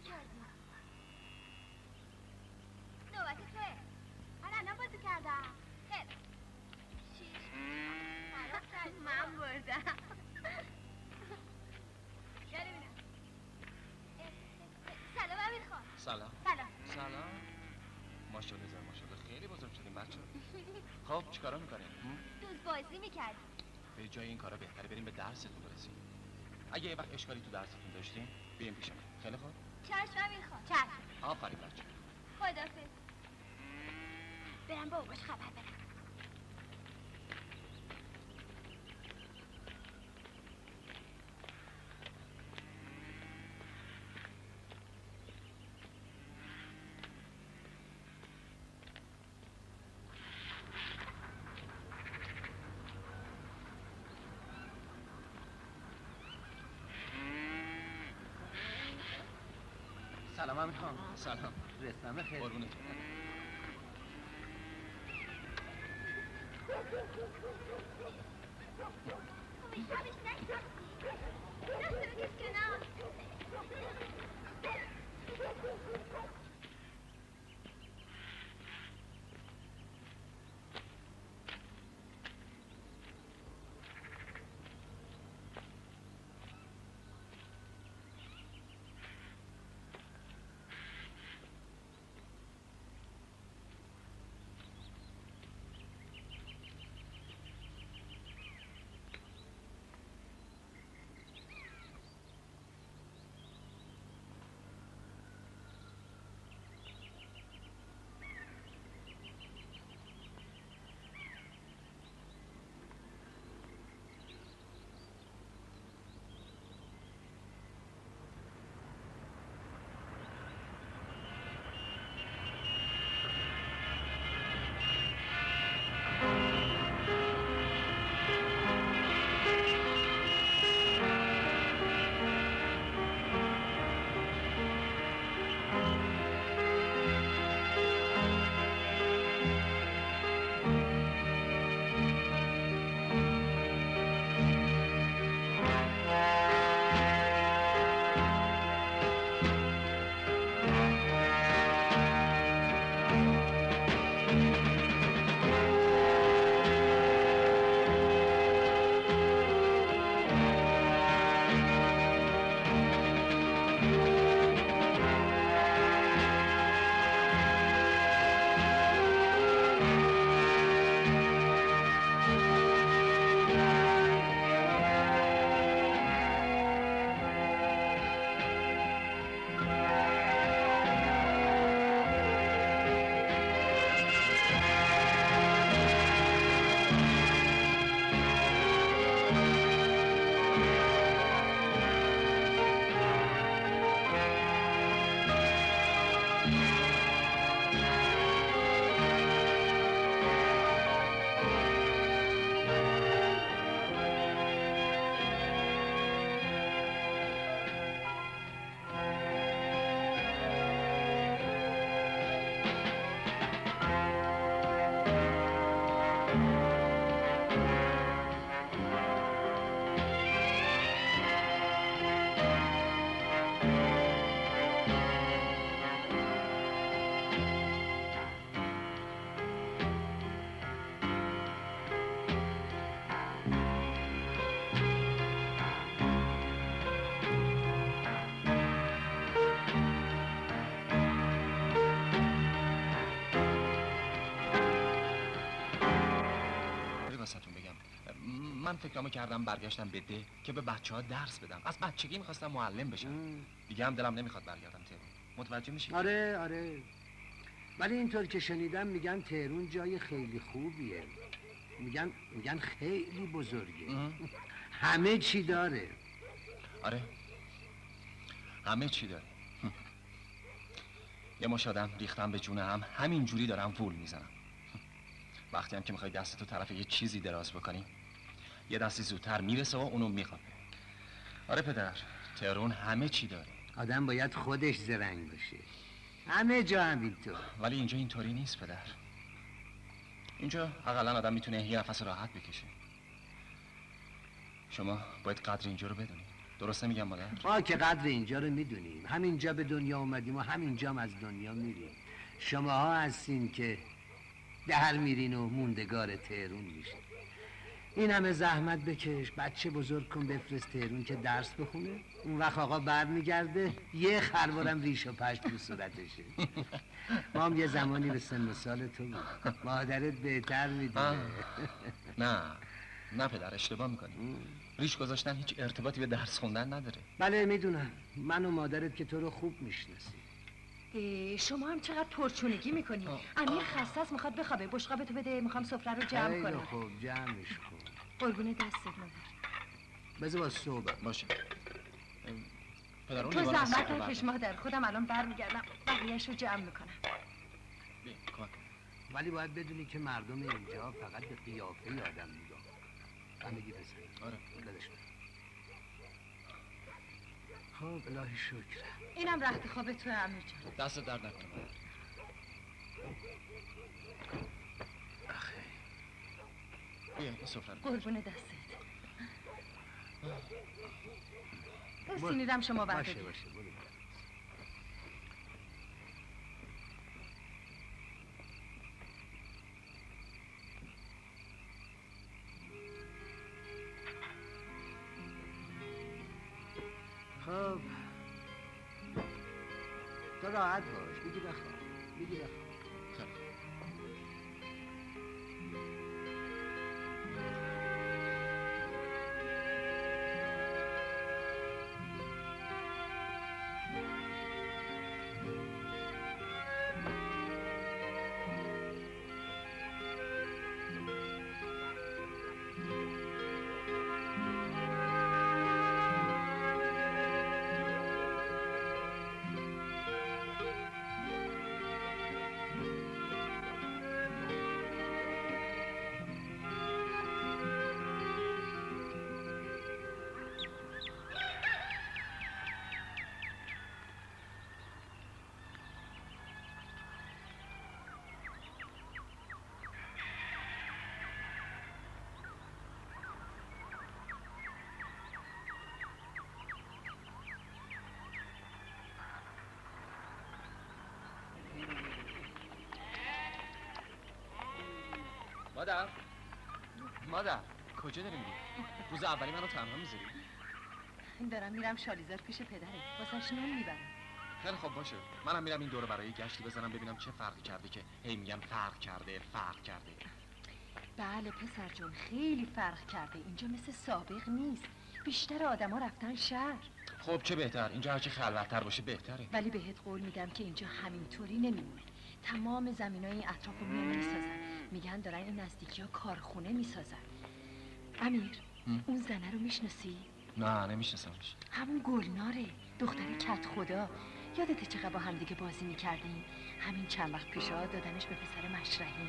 کردی؟ نوبت توه. من الان بازی کردم. خیلی 6 خراب کردی. من بردم. ببینم. سلام امیر خان. سلام. سلام. ماشاءالله زن ماشاءالله خیلی بزرگ شدیم بچه. خب چیکارا میکنیم؟ دوست بازی میکردیم. به جای این کارا بهتره بریم به درستون برسیم. اگه یه وقت اشکالی تو درستون داشتیم بیایم پیش من. خیلی خوب. چشم امیر خان. چشم. آفرین بچه. خداحافظ. برم باباش خبر بدم. سلام امیر خان. سلام. رسنم بخیر. قربونت. شبش نکردی؟ دست بکش کنار. من فکرامو کردم برگشتم به ده که به بچه‌ها درس بدم. از بچگی می‌خواستم معلم بشم. دیگه هم دلم نمیخواد برگردم تهران. متوجه میشی؟ آره ولی اینطور که شنیدم میگن تهران جای خیلی خوبیه. میگن خیلی بزرگه. همه چی داره. آره همه چی داره. یه مش آدم ریختم به جون هم همین جوری دارم وول میزنم. وقتی هم که میخوای دستتو طرف یه چیزی دراز بکنی یه دستی زودتر میرسه و اونو میخوابه. آره پدر تهران همه چی داره. آدم باید خودش زرنگ باشه. همه جا همینطور. ولی اینجا اینطوری نیست پدر. اینجا حداقل آدم میتونه یه نفس راحت بکشه. شما باید قدر اینجا رو بدونی. درسته میگم مادر؟ ما که قدر اینجا رو میدونیم، همینجا به دنیا اومدیم و همینجا هم از دنیا میریم. شماها هستین که در میرین و موندگار تهرون میشین. این همه زحمت بکش، بچه بزرگ کن، بفرست تهرون که درس بخونه. اون وقت آقا بر میگرده یه خروارم ریش و پشت رو صورتشه. ما هم یه زمانی به سن و سال تو بود. مادرت بهتر میدونه. نه پدر، اشتباه میکنی. ریش گذاشتن هیچ ارتباطی به درس خوندن نداره. بله میدونم، من و مادرت که تو رو خوب میشناسی. شما هم چقدر پرچونگی میکنی. امیر خسته است، میخواد بخوابه. بشقابتو بده، میخوام سفره رو جمع کنم. خیلی خوب، جمعش کن. قربون دستت مادر. بذار با صبح باشه. پدر تو زحمت نکش مادر، خودم الان برمیگردم بقیه‌اش رو جمع میکنم. ولی باید بدونی که مردم اینجا فقط به قیافه آدم نگاه میکنن. بگی بزن. آره. دلش خب الهی شکر. اینم رخت خواب تو امیر جان. دست درد نکنه مادر. آخه بیا این سفره. قربون دستت. سینیرم شما بردارید. باشه برو. خب تو راحت باش، بگی بخواب. مادر کجا داری میری؟ روز اولی منو تنها میذاری؟ دارم میرم شالیزار پیش پدره، واسش نون میبرم. خیلی خوب باشه، منم میرم این دور برای گشتی بزنم ببینم چه فرقی کرده که هی میگن فرق کرده. بله پسر جون، خیلی فرق کرده. اینجا مثل سابق نیست، بیشتر آدما رفتن شهر. خب چه بهتر، اینجا هرچی خلوت‌تر باشه بهتره. ولی بهت قول میدم که اینجا همینطوری نمیمونه. تمام زمینای این اطراف رو میسازن. میگن دارن این نزدیکی‌ها کارخونه میسازن. امیر اون زنه رو میشناسی؟ نه نمیشناسمش. همون گلناره، دختر کت خدا. یادته چقدر با هم دیگه بازی میکردیم؟ همین چند وقت پیشا دادنش به پسر مشرحی.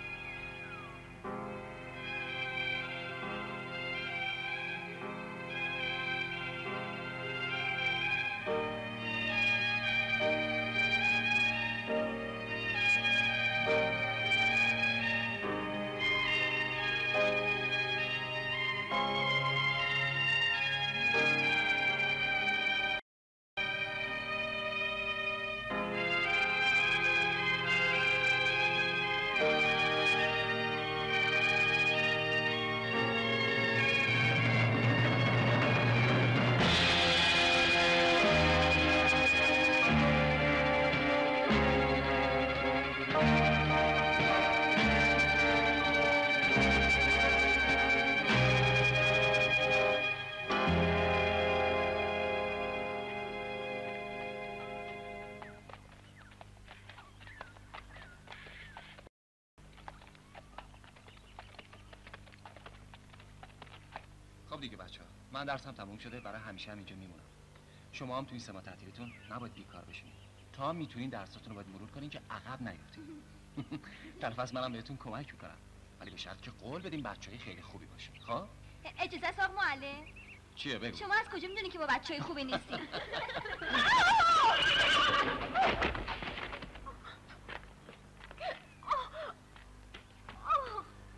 خب دیگه بچه‌ها، من درسم تموم شده، برای همیشه هم اینجا میمونم. شما هم تو این 3 ماه تعطیلتون نباید بیکار بشین. تا میتونین درساتون رو باید مرور کنین که عقب نیفتین. در پس منم بهتون کمک میکنم، ولی به شرط که قول بدین بچه‌های خیلی خوبی باشین. خب اجازه است آقا معلم؟ چیه بگو؟ شما از کجا میدونی که با بچه‌های خوبی نیستی؟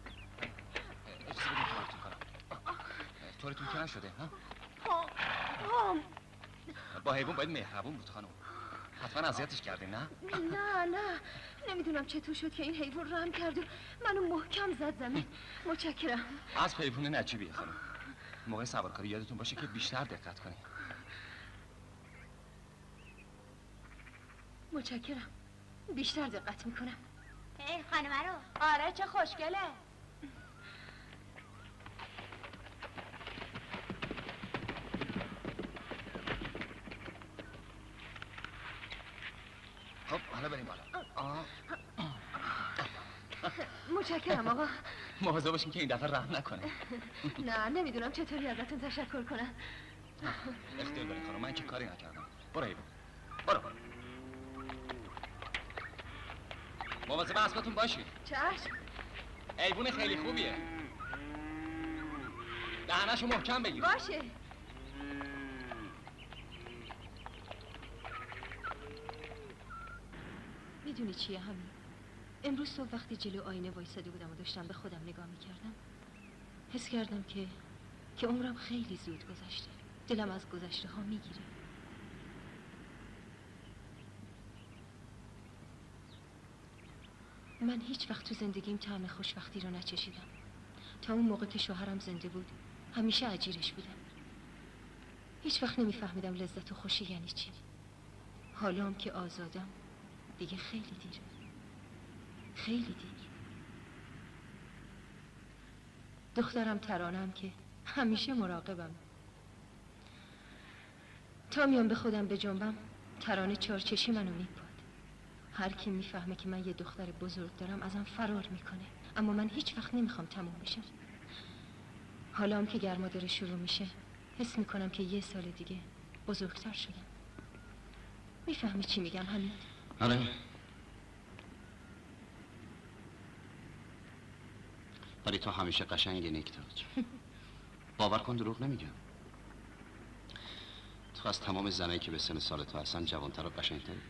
اجازه بدین کمکتون کنم. طورتون که نشده ها؟ میخوام. با حیوان باید مهربون بود خانم. حتما اذیتش کردیم نه؟ نه نمیدونم چطور شد که این حیوان رحم کرد و منو محکم زد زمین. متشکرم. از حیوان نجیبیه خانم. موقع سوارکاری یادتون باشه که بیشتر دقت کنید. متشکرم. بیشتر دقت میکنم. هی خانمه رو. آره چه خوشگله. خب حالا بریم بالا. متشکرم آقا. مواظب باشین که این دفعه رحم نکنه. نه نمیدونم چطوری ازتون تشکر کنم. اختیار دارین خانم، من که کاری نکردم. برو حیوان برو. مواظب اسبتون باشید. چشم. حیوان خیلی خوبیه. دهنشو محکم بگیر. باشه. میدونی چیه همین؟ امروز صبح وقتی جلو آینه وایساده بودم و داشتم به خودم نگاه میکردم حس کردم که عمرم خیلی زود گذشته. دلم از گذشته ها میگیره. من هیچ وقت تو زندگیم طعم خوشبختی رو نچشیدم. تا اون موقع که شوهرم زنده بود همیشه اجیرش بودم. هیچ وقت نمیفهمیدم لذت و خوشی یعنی چی. حالا هم که آزادم دیگه خیلی دیره. خیلی دیر. دخترم ترانم که همیشه مراقبم. تا میام به خودم بجنبم ترانه چارچشی منو میپاد. هر کی میفهمه که من یه دختر بزرگ دارم ازم فرار میکنه. اما من هیچ وقت نمیخوام تموم بشم. حالا هم که گرما داره شروع میشه حس میکنم که یه سال دیگه بزرگتر شدم. میفهمی چی میگم حمید؟ آره. ولی تو همیشه قشنگی نیکتاج. باور کن دروغ نمیگم. تو از تمام زنایی که به سن سال تو هستن جوانتر و قشنگتری.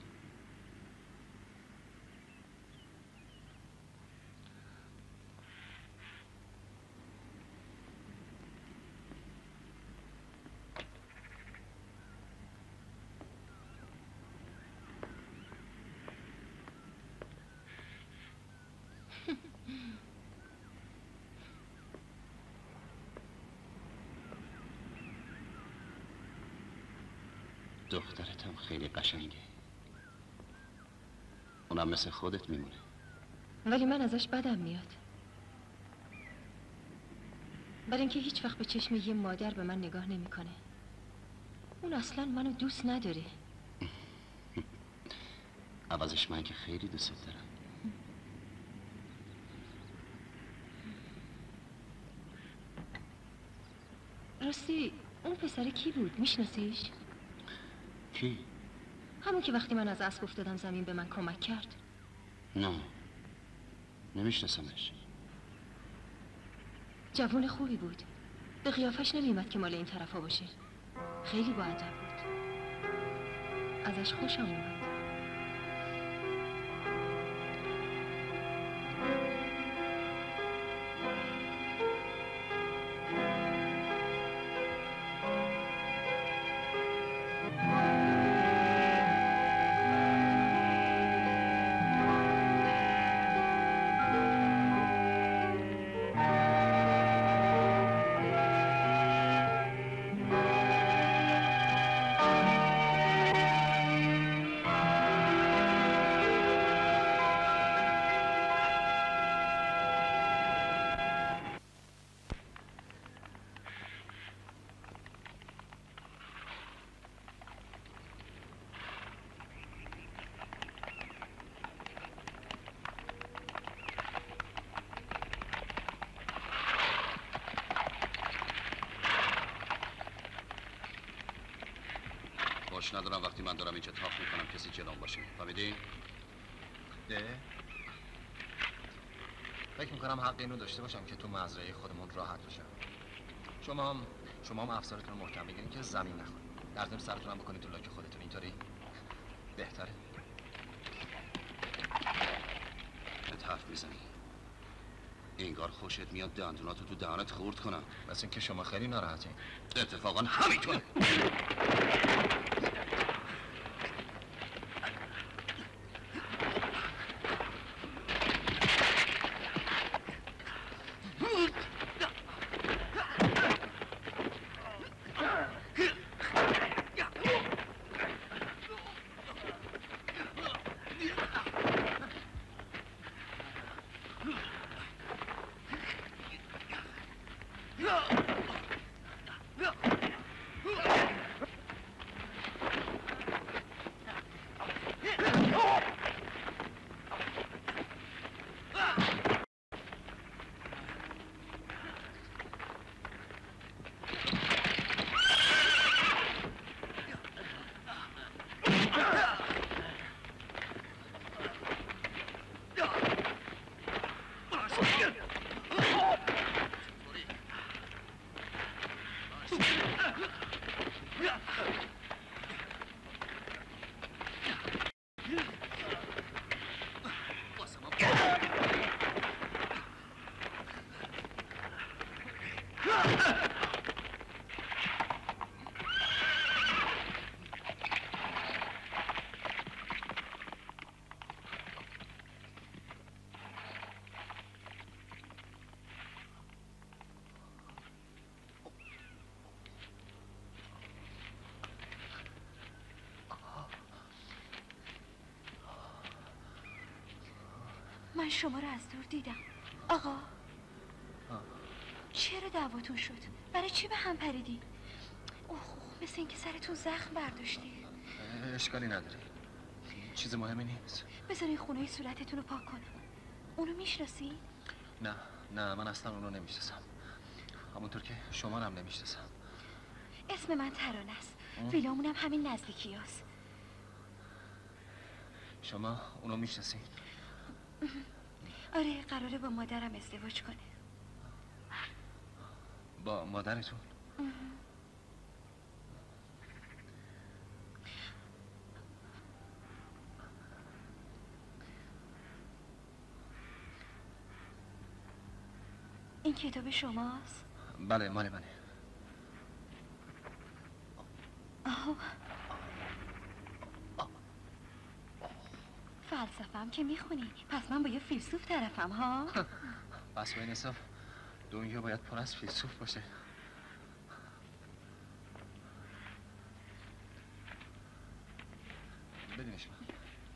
دخترتم خیلی قشنگه. اونم مثل خودت میمونه. ولی من ازش بدم میاد. برای اینکه هیچ وقت به چشم یه مادر به من نگاه نمیکنه. اون اصلا منو دوست نداره. عوضش من که خیلی دوست دارم. راستی اون پسر کی بود؟ میشناسیش؟ کی؟ همون که وقتی من از اسب افتادم زمین به من کمک کرد. نه نمیشناسمش. جوان خوبی بود. به قیافش نمیومد که مال این طرفا باشه. خیلی با ادب بود. ازش خوشم اومد. باش ندارم وقتی من دارم اینجا تاخ میکنم کسی جلوم باشه. فهمیدین؟ فکر میکنم حق اینو داشته باشم که تو مزرعه خودمون راحت باشم. شما هم افسارتون رو محکم بگیرین که زمین نخورید. در ضمن سرتون هم بکنید تو لاک خودتون. اینطوری بهتره. بهت حرف میزنی. انگار خوشت میاد دندوناتو تو دهنت خورد کنم. مثل اینکه شما خیلی ناراحتین. اتفاقا همینطوره. من شما رو از دور دیدم. آقا چرا دعواتون شد؟ برای چی به هم پریدی؟ اوه مثل اینکه سرتون زخم برداشتی. اشکالی نداره، چیز مهمی نیست. بذارین خونه صورتتون رو پاک کنم. اونو میشناسی؟ نه من اصلا اونو نمیشناسم، همونطور که شما هم نمیشناسم. اسم من ترانه است. ویلامونم همین نزدیکی هست. شما اونو میشناسی؟ آره قراره با مادرم ازدواج کنه. با مادرتون؟ این کتاب شماست؟ بله مال منه. فلسفه‌ام که میخونی، پس من با یه فیلسوف طرفم ها؟ پس به این حساب دنیا باید پر از فیلسوف باشه. بدینش من.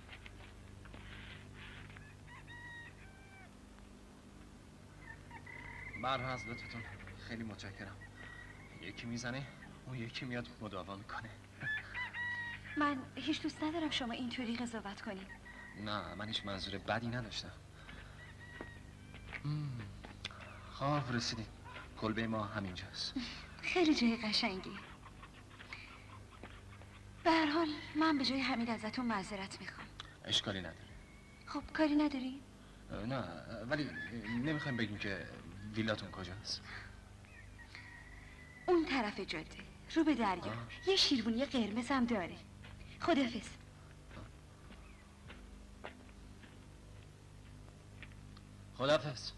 مرها از لطفتون، خیلی متشکرم. یکی میزنه اون یکی میاد مداوا میکنه. من هیچ دوست ندارم شما اینطوری قضاوت کنی. نه من هیچ منظور بدی نداشتم. خب رسیدیم، کلبه ما همینجاست. خیلی جای قشنگی. به هر حال من به جای حمید ازتون معذرت میخوام. اشکالی نداره. خب کاری نداری؟ نه ولی نمیخوایم بگیم که ویلاتون کجاست. اون طرف جاده رو به دریا یه شیروانی قرمز هم داره. خداحافظ. خداحافظ.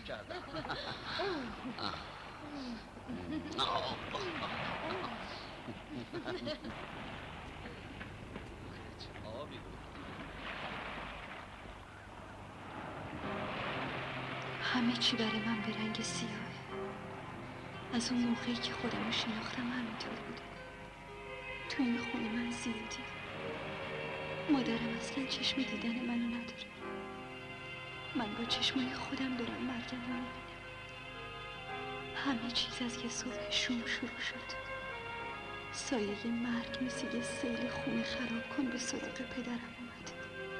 کردم. آبی بود. همه چی برای من به رنگ سیاهه. از اون موقعی که خودم رو شناختم همینطور بوده. تو این خونه من زیادی. مادرم اصلا چشم دیدن منو نداره. من با چشمای خودم دارم مرگم رو میبینم. همه چیز از یه صبح شوم شروع شد. سایه مرگ مثل یه سیل خونه خراب کن به سراغ پدرم اومد.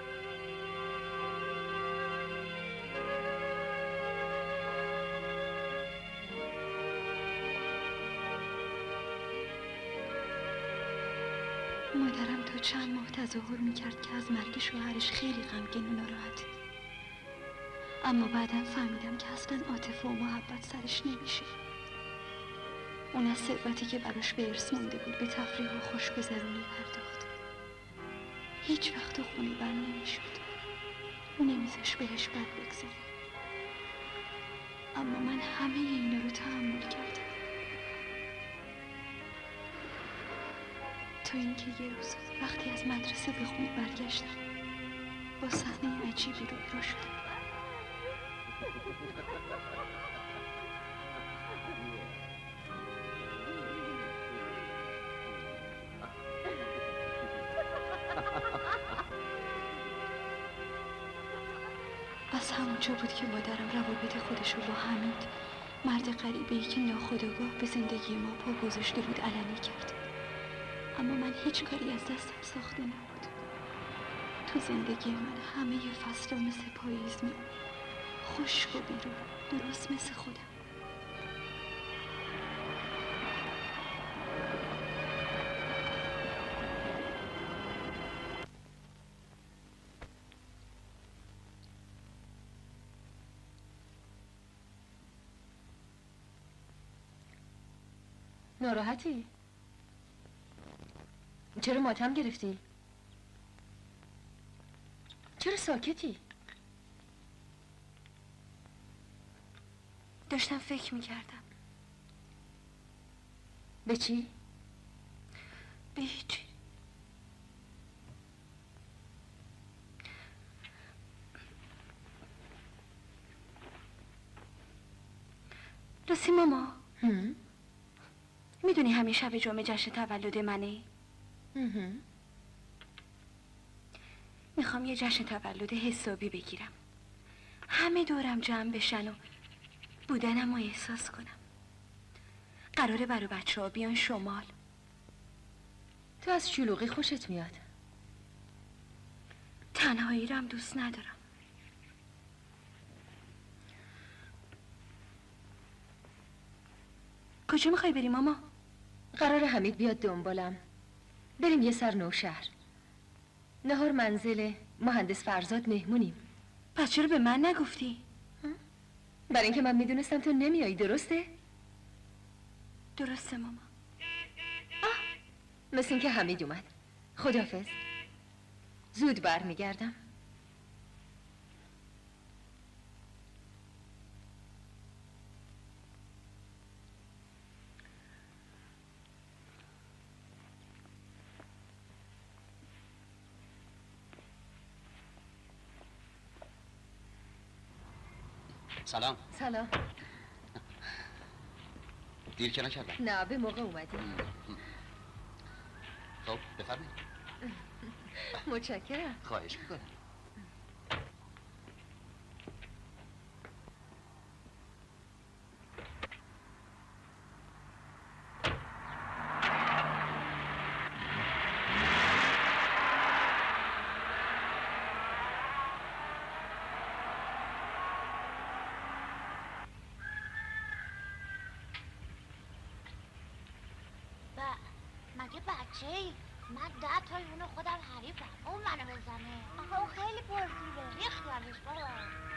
مادرم تا چند ماه تظاهر میکرد که از مرگ شوهرش خیلی غمگین و ناراحته. اما بعدم فهمیدم که اصلا عاطفه و محبت سرش نمیشه. اون از ثروتی که براش به ارث مونده بود به تفریح و خوشگذرونی پرداخت. هیچ وقت تو خونه بر نمیشد. اون نمیذاش بهش بد بگذره. اما من همه اینا رو تحمل کردم تا اینکه یه روز وقتی از مدرسه به خونه برگشتم با صحنه عجیبی روبرو شدم. از همونجا بود که مادرم روابط خودش رو با حمید، مرد غریبه‌ای که ناخودآگاه به زندگی ما پا گذاشته بود، علنی کرد. اما من هیچ کاری از دستم ساخته نبود. تو زندگی من همه فصل‌ها مثل پاییز میمونه، خشک و بیرون، درست مثل خودم. ناراحتی؟ چرا ماتم گرفتی؟ چرا ساکتی؟ داشتم فکر میکردم. به چی؟ به هیچی. راستی ماما، میدونی همین شب جمعه جشن تولد منه؟ میخوام یه جشن تولد حسابی بگیرم. همه دورم جمع بشن و بودنم رو احساس کنم. قراره برای بچه ها بیان شمال. تو از شلوغی خوشت میاد؟ تنهایی رو هم دوست ندارم. کجا میخوای بری ماما؟ قرار حمید بیاد دنبالم. بریم یه سر نوشهر. نهار منزل مهندس فرزاد مهمونیم. پس چرا به من نگفتی؟ برای اینکه من میدونستم تو نمیایی. درسته؟ درسته ماما. مثل اینکه حمید اومد. خداحافظ. زود برمیگردم. سلام. سلام. دیر که نکردم. نه به موقع اومدی. خب بفرمایید. متشکرم. خواهش میکنم. مگه بچه‌ای؟ من 10 تا اونو خودم حریفم. اون منو بزنه. آخه اون خیلی پرزوره. بیخیالش بابا.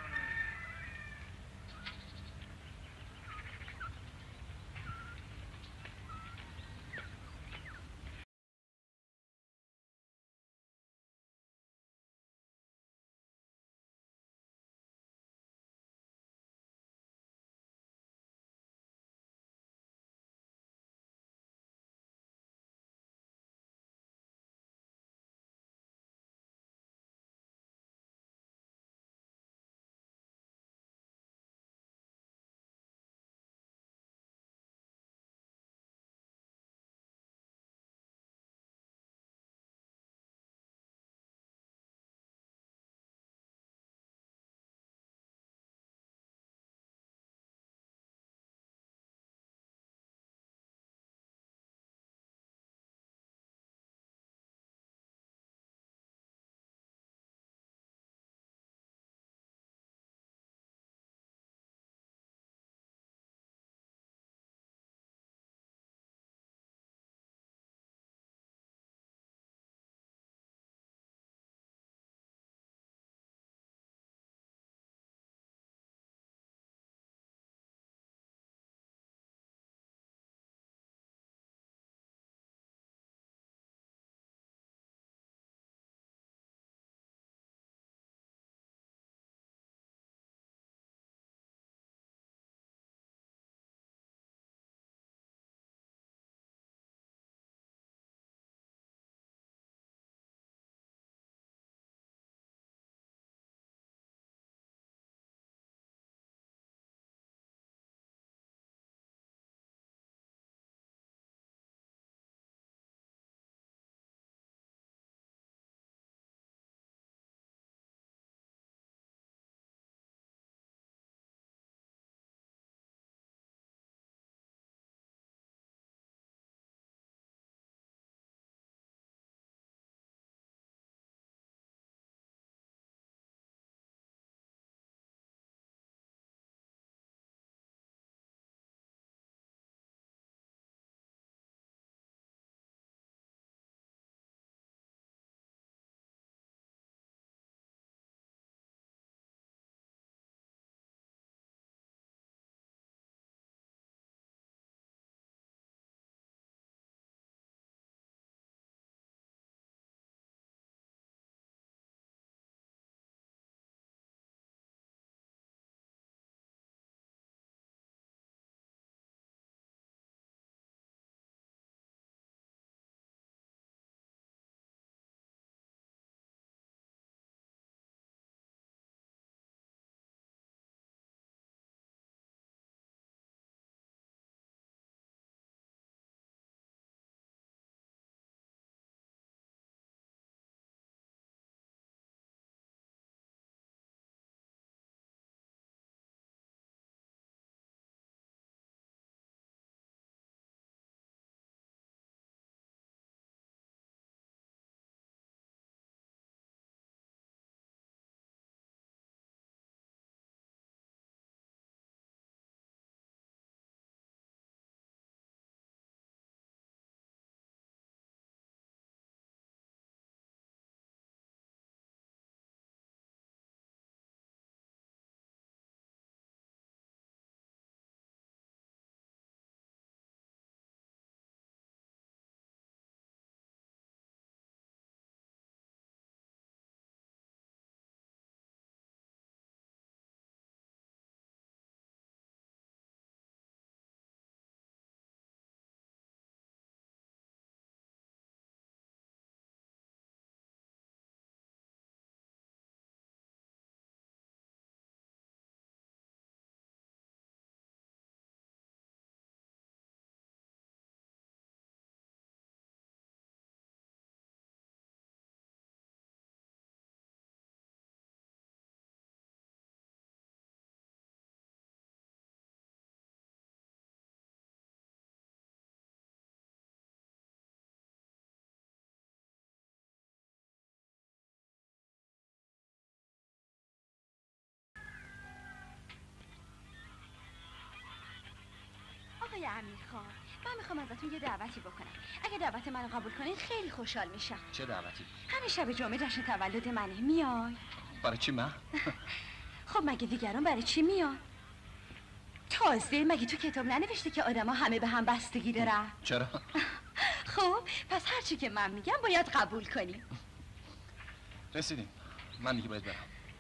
امیرخان، من میخوام ازتون یه دعوتی بکنم. اگه دعوت منو قبول کنید خیلی خوشحال میشم. چه دعوتی؟ همین شب جمعه جشن تولد منه، میای؟ برای چی من؟ خب مگه دیگران برای چی میان؟ تازه مگه تو کتاب ننوشته که آدما همه به هم بستگی دارن؟ چرا؟ خب پس هرچی که من میگم باید قبول کنی. رسیدیم. من دیگه باید برم.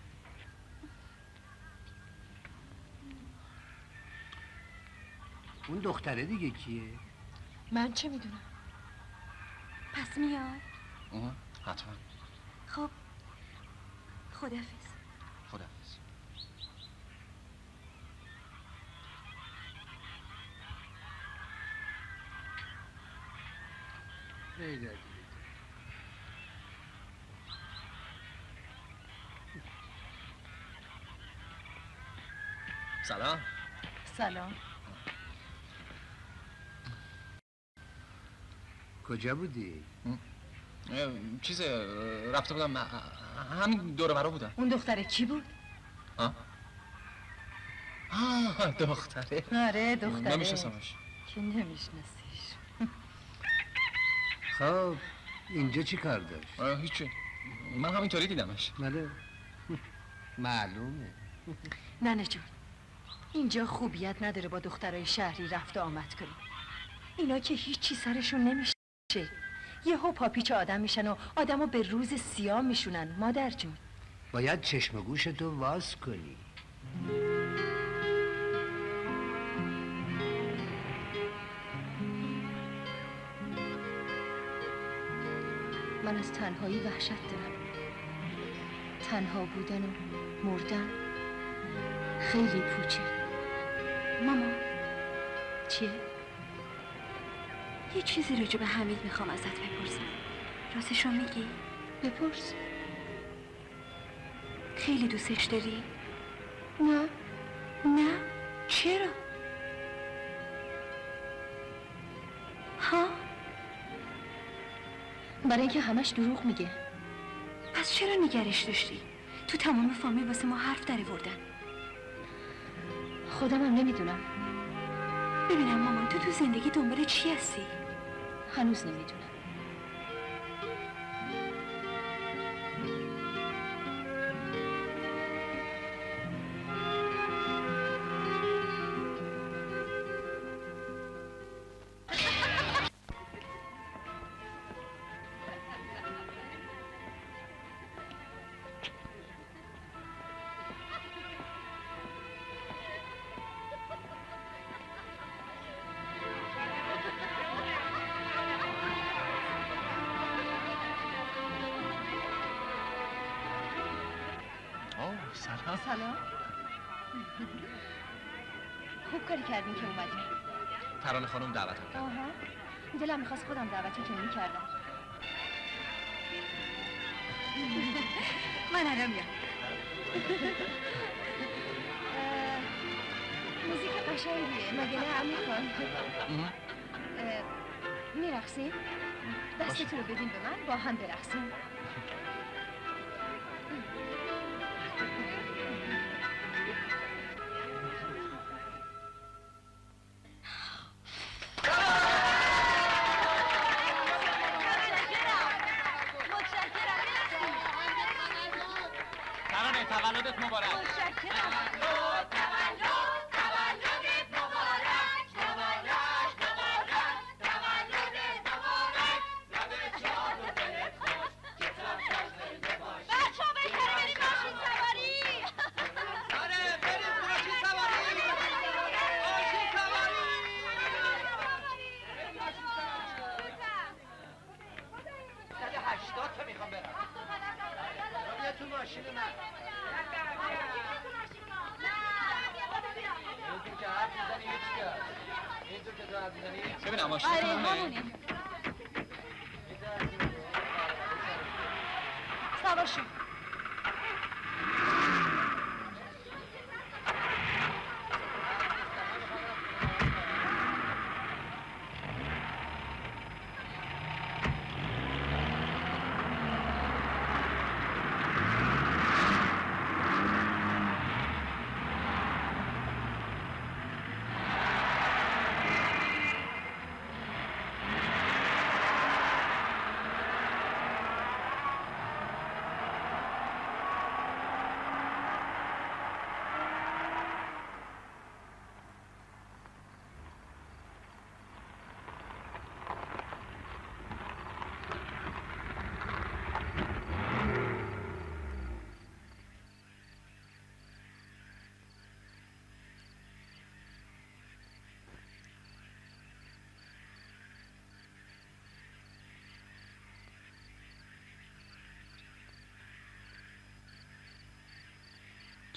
اون دختره دیگه کیه؟ من چه میدونم؟ پس میای؟ حتما. خب خداحافظ. خداحافظ. سلام. سلام. کجا بودی؟ چیز رفته بودم همین دور و برا بودم. اون دختره کی بود؟ دختره. آره دختره. نمیشناسمش. که نمیشناسیش. خب اینجا چی کار داشت؟ هیچی. من همینطوری دیدمش. بله. معلومه. ننه جون، اینجا خوبیت نداره با دخترای شهری رفت و آمد کنی. اینا که هیچی سرشون نمیشه. یهو پاپیچ آدم میشن و آدمو به روز سیاه میشونن. مادر جون باید چشم و گوشتو واز کنی. من از تنهایی وحشت دارم. تنها بودن و مردن خیلی پوچه. ماما چیه؟ یه چیزی راجع به حمید میخوام ازت بپرسم. راستشو میگی؟ بپرس. خیلی دوستش داری؟ نه. نه؟ چرا؟ ها؟ برای اینکه همش دروغ میگه. پس چرا نگرش داشتی؟ تو تمام فامیل واسه ما حرف در آوردن. خودم هم نمیدونم. ببینم مامان تو زندگی دنبال چی هستی؟ هنوز نمیدونم. سلام. خوب کاری کردین که اومدین. ترانه خانم دعوتم کرد. آها. دلم میخواست خودم دعوتتون میکردم. من الان میام. موزیک قشنگیه مگه نه امیرخان؟ میرقصیم؟ دستتون رو بدین به من با هم برقصیم. تولدت مبارک. ببینم ماشین همونه. سوار شو.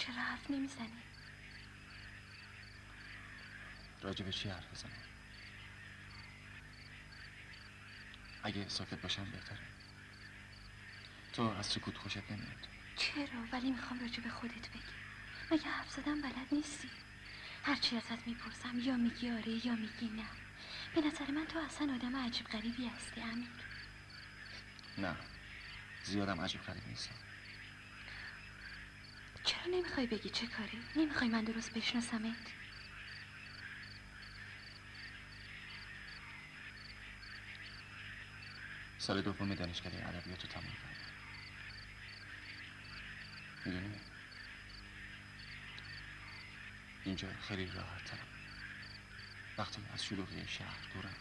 چرا حرف نمیزنی؟ راجع به چی حرف بزنم؟ اگه ساکت باشم بهتره. تو از سکوت خوشت نمیاد. چرا؟ ولی میخوام راجع به خودت بگی. مگه حرف زدن بلد نیستی؟ هرچی ازت میپرسم یا میگی آره یا میگی نه. به نظر من تو اصلا آدم عجیب غریبی هستی امیر. نه، زیادم عجیب غریب نیستم. چرا نمیخوای بگی چه کاری؟ نمیخوای من درست بشناسمت؟ سال دوم دانشکده ادبیات رو تمام کردم. میدونی اینجا خیلی راحت ترم. وقتی از شلوغی شهر دورم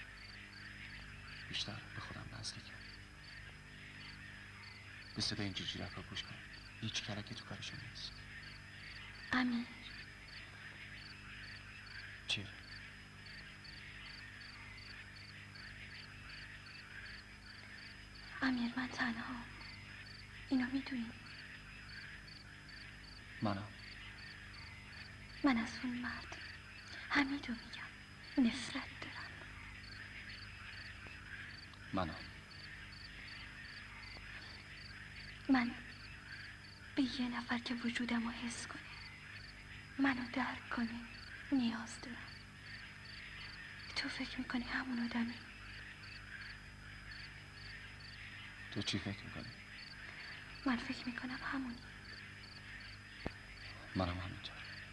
بیشتر به خودم نزدیکم. به صدای این جیرجیرک رو گوش کن. هیچ کلکی تو کارشون نیست. امیر چیه؟ امیر من تنها اینو میدونی. من از اون مرد حمیدو میگم نفرت دارم. من به یه نفر که وجودمو حس کنه، منو درک کنه نیاز دارم. تو فکر میکنی همون آدمی؟ تو چی فکر میکنی؟ من فکر میکنم همونی. منم همینطور.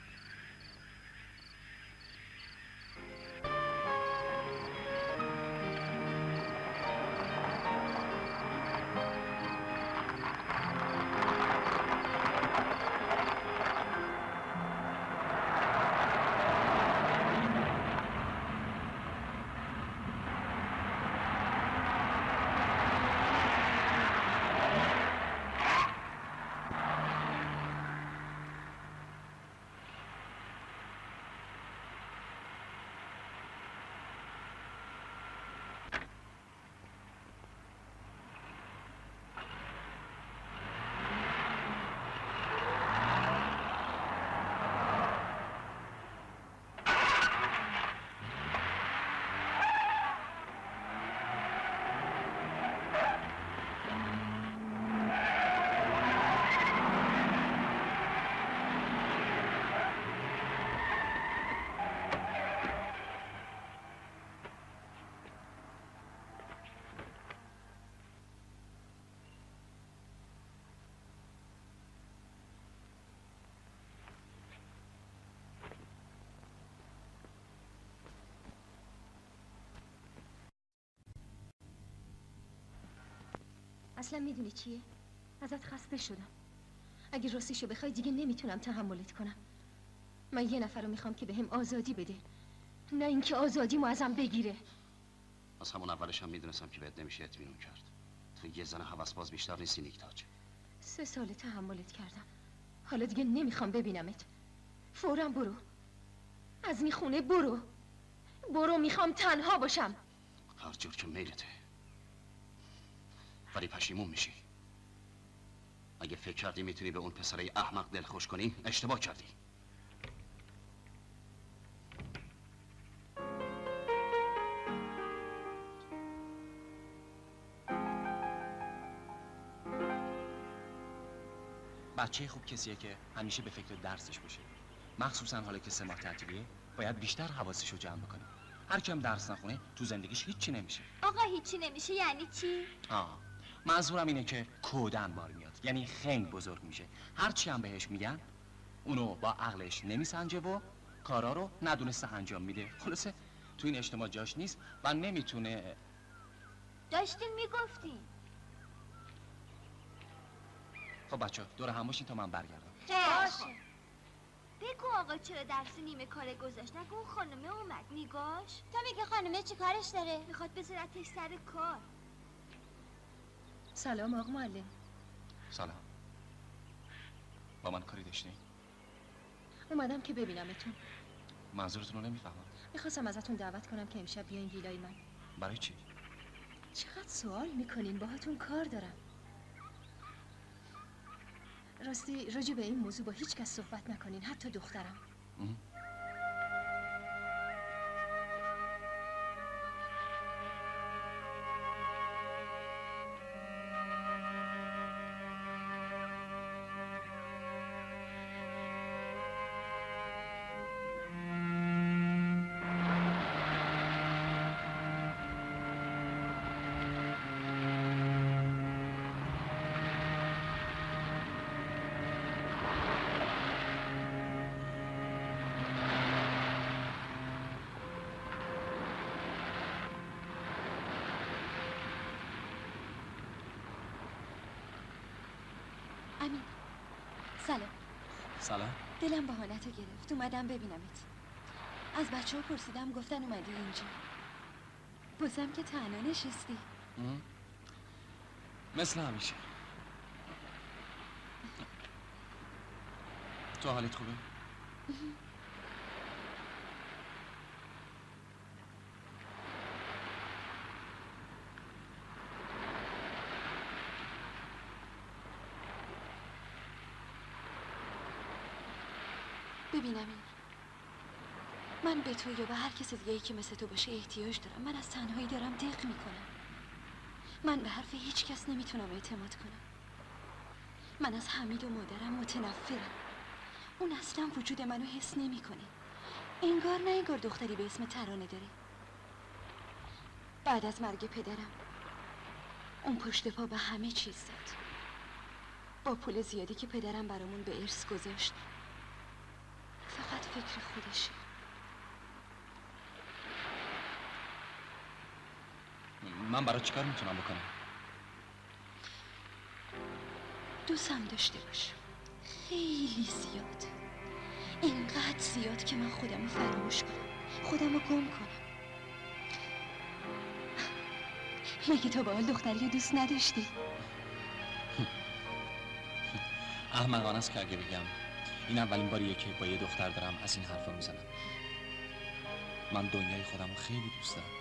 اصلا میدونی چیه؟ ازت خسته شدم. اگه راستشو بخوای دیگه نمیتونم تحملت کنم. من یه نفر رو میخوام که بهم آزادی بده، نه اینکه آزادیمو ازم بگیره. از همون اولش هم میدونستم که بهت نمیشه اطمینان کرد. تو یه زن هوسباز بیشتر نیستی نیکتاج. 3 سال تحملت کردم، حالا دیگه نمیخوام ببینمت. فوراً برو از این خونه، برو، میخوام تنها باشم. هر جور که میلته، ولی پشیمون میشی. اگه فکر کردی میتونی به اون پسره احمق دل خوش کنی، اشتباه کردی. بچه خوب کسیه که همیشه به فکر درسش باشه. مخصوصا حالا که 3 ماه تعطیلیه باید بیشتر حواسش رو جمع بکنه. هر کیم درس نخونه تو زندگیش هیچی نمیشه. آقا هیچی نمیشه یعنی چی؟ منظورم اینه که کودن بار میاد، یعنی خنگ بزرگ میشه. هر چی هم بهش میگن اونو با عقلش نمیسنجه و کارا رو ندونسته انجام میده. خلاصه تو این اجتماع جاش نیست و نمیتونه. داشتین میگفتین. خب بچه دور هم باشین تا من برگردم. باشه. بگو آقا چرا درس نیمه کار گذاشت؟ نگو اون خانمه اومد نیگاش. تا میگه خانمه چی کارش داره؟ میخواد بذارتش سر کار. سلام آقا معلم. سلام. با من کاری داشتی؟ اومدم که ببینمتون. منظورتون رو نمیفهمم. میخواستم ازتون دعوت کنم که امشب بیاین ویلای من. برای چی؟ چقدر سوال میکنین؟ باهاتون کار دارم. راستی راجع به این موضوع با هیچ کس صحبت نکنین، حتی دخترم. امین سلام. سلام. دلم بهانه‌تو گرفت اومدم ببینمت. از بچه ها پرسیدم گفتن اومدی اینجا. بازم که تنها نشستی. مثل همیشه. تو حالت خوبه؟ ببین امیر، من به تو یا به هر کس دیگه‌ای که مثل تو باشه احتیاج دارم. من از تنهایی دارم دق میکنم. من به حرف هیچ کس نمیتونم اعتماد کنم. من از حمید و مادرم متنفرم. اون اصلا وجود منو حس نمیکنه. انگار نه انگار دختری به اسم ترانه داره. بعد از مرگ پدرم اون پشت پا به همه چیز زد. با پول زیادی که پدرم برامون به ارث گذاشت فقط فکر خودشه. من برای چیکار میتونم بکنم؟ دوستم داشته باش. خیلی زیاد. اینقدر زیاد که من خودمو فراموش کنم، خودمو گم کنم. مگه تو با حال دختری دوست نداشتی؟ احمقانه است که اگه بگم این اولین باریه که با یه دختر دارم از این حرفا میزنم. من دنیای خودم رو خیلی دوست دارم.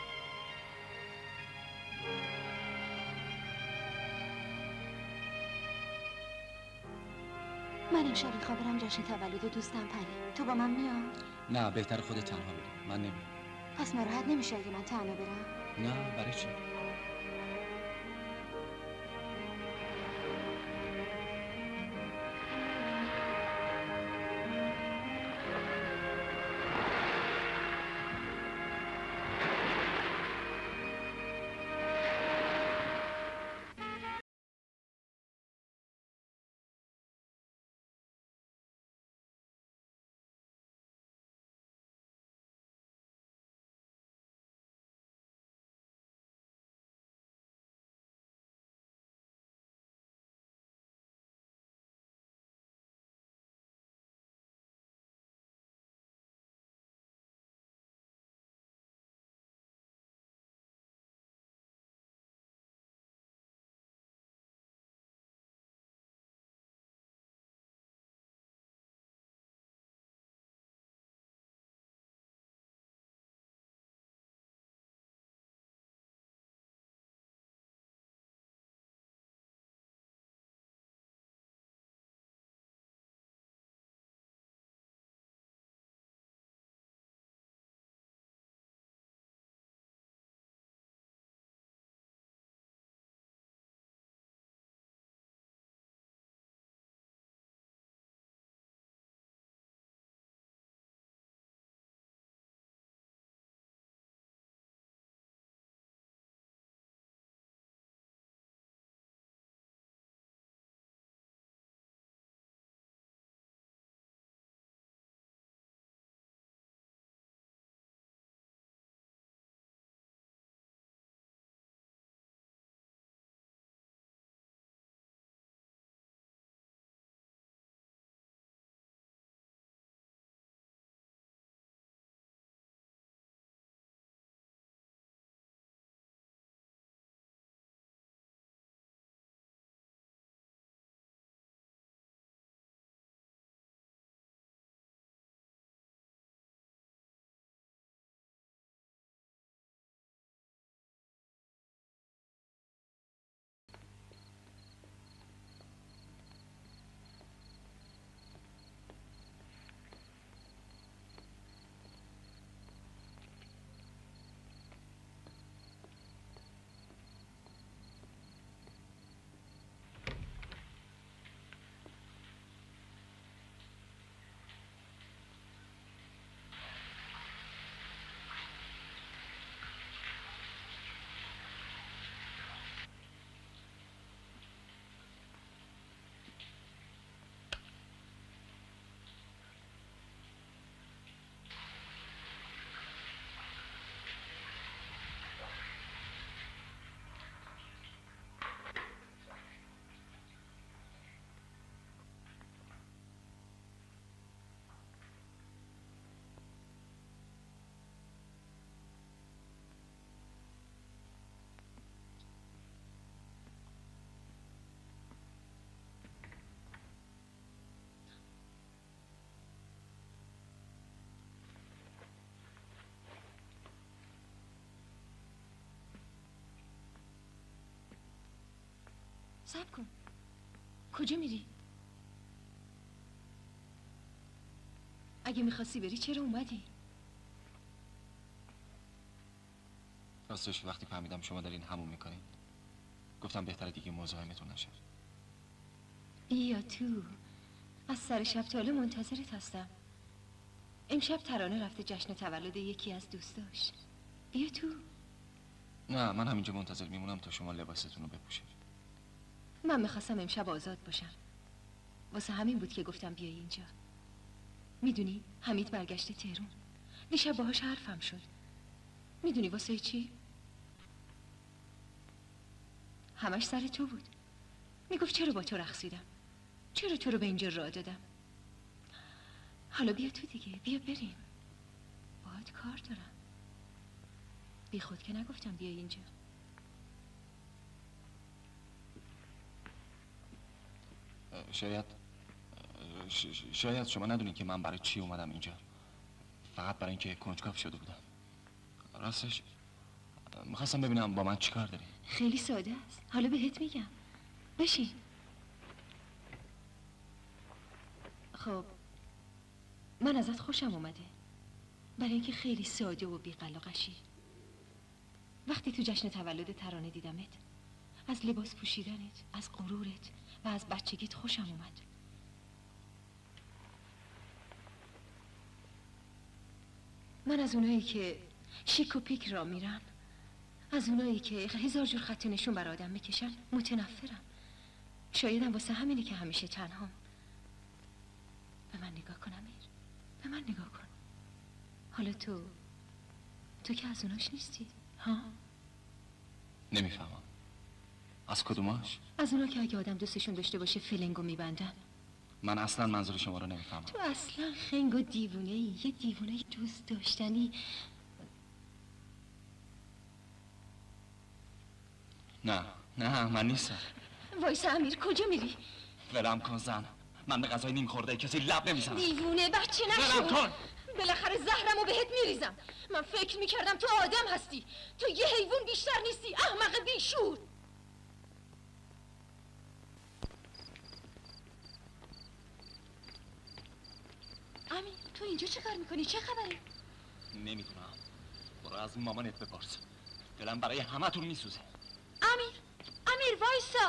من امشب میخوام برم جشن تولد دوستم پری. تو با من میای؟ نه بهتر خودت تنها بری. من نمیام. پس ناراحت نمیشه اگه من تنها برم؟ نه برای چی؟ صبر کن. کجا میری؟ اگه میخواستی بری چرا اومدی؟ راستش وقتی فهمیدم شما دارین همون میکنین گفتم بهتره دیگه مزاحمتون نشه. بیا تو. از سر شب تا حالا منتظرت هستم. امشب ترانه رفته جشن تولد یکی از دوستاش. بیا تو. نه من همینجا منتظر میمونم تا شما لباستون رو بپوشید. من میخواستم امشب آزاد باشم. واسه همین بود که گفتم بیای اینجا. میدونی حمید برگشته تهرون. دیشب باهاش حرفم شد. میدونی واسه چی؟ همش سر تو بود. میگفت چرا با تو رقصیدم؟ چرا تو رو به اینجا راه دادم؟ حالا بیا تو دیگه. بیا بریم. باهات کار دارم. بی خود که نگفتم بیا اینجا. شاید شما ندونین که من برای چی اومدم اینجا. فقط برای اینکه کنجکاو شده بودم. راستش میخواستم ببینم با من چی کار داری. خیلی ساده است. حالا بهت میگم. بشین. خب من ازت خوشم اومده. برای اینکه خیلی ساده و بی‌قلاقشی. وقتی تو جشن تولد ترانه دیدمت، از لباس پوشیدنت، از غرورت و از بچگیت خوشم اومد. من از اونایی که شیک و پیک را میرن، از اونایی که هزار جور خط نشون بر آدم میکشن متنفرم. شایدم واسه همینه که همیشه تنهام. به من نگاه کن امیر. به من نگاه کن. حالا تو که از اوناش نیستی ها؟ نمیفهمم. از کدوماش؟ از اونا که اگه آدم دوستشون داشته باشه فلنگو میبندن. من اصلا منظور شما رو نمیفهمم. تو اصلا خنگ و دیوونه‌ای. یه دیوونه دوست داشتنی. نه من نیستم. وایسا امیر. کجا میری؟ ولم کن زن. من به غذای نیم خورده کسی لب نمیزنم. دیوونه بچه نشو. ولم کن. بالاخره زهرمو بهت میریزم. من فکر میکردم تو آدم هستی. تو یه حیوان بیشتر نیستی. احمق بیشور. امیر تو اینجا چه کار میکنی؟ چه خبره؟ نمیدونم. برو از مامانت بپرس. دلم برای همتون میسوزه. امیر وایسا.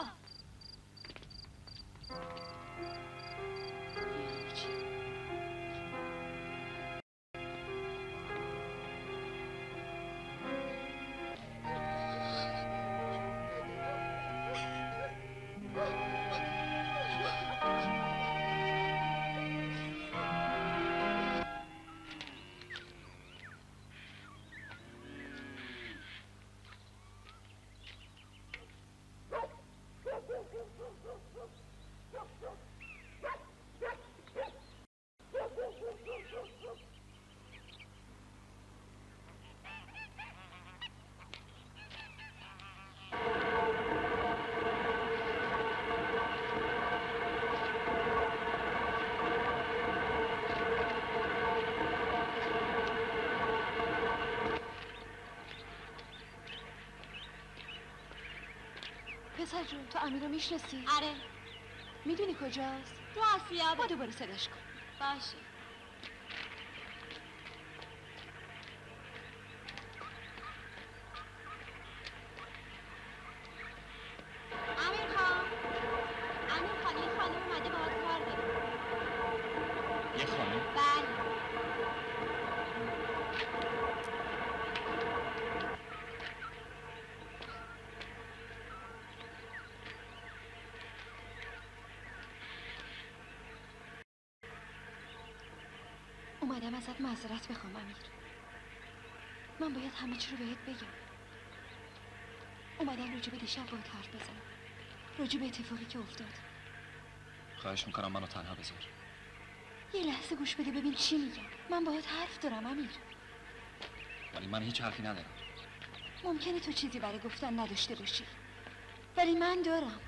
پسر جون تو امیر رو میشناسی؟ آره. میدونی کجاست؟ تو آسیابه. با دوباره صداش کن. باشه. امیر خان یه خانم اومده باهات کار داره. یه خانم؟ بله. اومدم ازت معذرت بخوام امیر. من باید همه چی رو بهت بگم. اومدم راجع به دیشب باهات حرف بزنم. راجع به اتفاقی که افتاد. خواهش میکنم منو تنها بذار. یه لحظه گوش بده ببین چی میگم. من باهات حرف دارم امیر. ولی من هیچ حرفی ندارم. ممکنه تو چیزی برای گفتن نداشته باشی، ولی من دارم.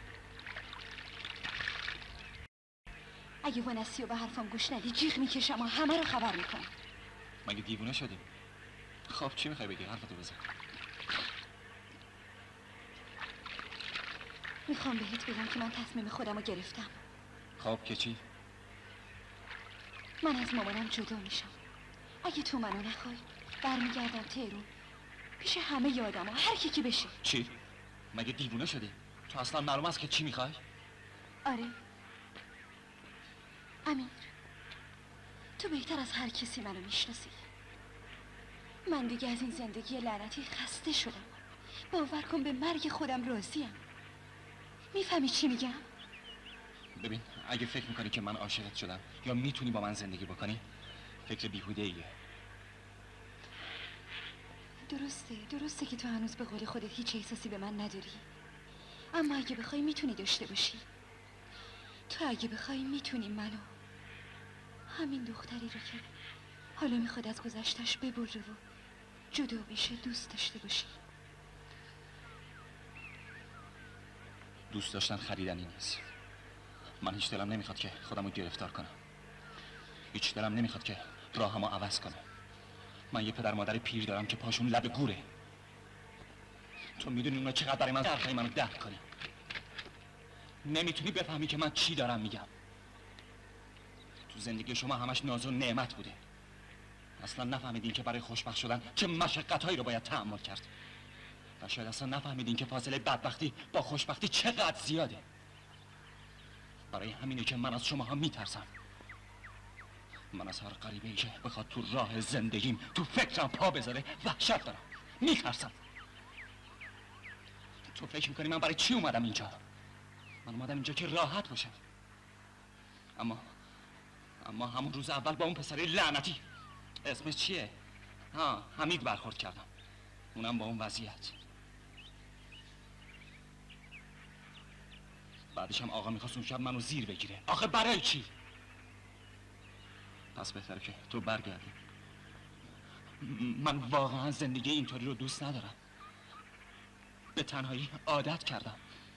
اگه ونسی و به حرفم گوش ندی جیغ میکشم و همه رو خبر میکنم. مگه دیوونه شدی؟ خب چی میخوای بگی؟ حرفتو بزن. میخوام بهت بگم که من تصمیم خودم رو گرفتم. خب که چی؟ من از مامانم جدا میشم. اگه تو منو نخوای برمیگردم تهرون پیش همه یادم ها، هر کی که بشه. چی؟ مگه دیوونه شدی؟ تو اصلا معلوم است که چی میخوای؟ آره امیر، تو بهتر از هر کسی منو میشناسی. من دیگه از این زندگی لعنتی خسته شدم. باور کن به مرگ خودم راضیم. میفهمی چی میگم؟ ببین اگه فکر میکنی که من عاشقت شدم یا میتونی با من زندگی بکنی فکر بیهوده ایه. درسته که تو هنوز به قول خودت هیچ احساسی به من نداری، اما اگه بخوای میتونی داشته باشی. تو اگه بخوای میتونی منو، همین دختری رو که حالا میخواد از گذشتش ببره و جدا بشه دوست داشته باشی. دوست داشتن خریدنی نیست. من هیچ دلم نمیخواد که خودم رو گرفتار کنم. هیچ دلم نمیخواد که راهمو عوض کنم. من یه پدر مادر پیر دارم که پاشون لب گوره. تو میدونی اونا چقدر برای من درخواهی منو درک کنی. نمیتونی بفهمی که من چی دارم میگم. تو زندگی شما همش ناز و نعمت بوده. اصلا نفهمیدین که برای خوشبخت شدن چه مشقت‌هایی رو باید تحمل کرد. و شاید اصلا نفهمیدین که فاصله بدبختی با خوشبختی چقدر زیاده. برای همینه که من از شماها میترسم. من از هر غریبه‌ای که بخواد تو راه زندگیم تو فکرم پا بذاره وحشت دارم. میترسم. تو فکر میکنی من برای چی اومدم اینجا؟ من اومدم اینجا که راحت باشم. اما همون روز اول با اون پسره لعنتی اسمش چیه؟ حمید برخورد کردم. اونم با اون وضعیت. بعدش هم آقا میخواست اون شب منو زیر بگیره. آخه برای چی؟ پس بهتره که تو برگردی. من واقعا زندگی اینطوری رو دوست ندارم. به تنهایی عادت کردم.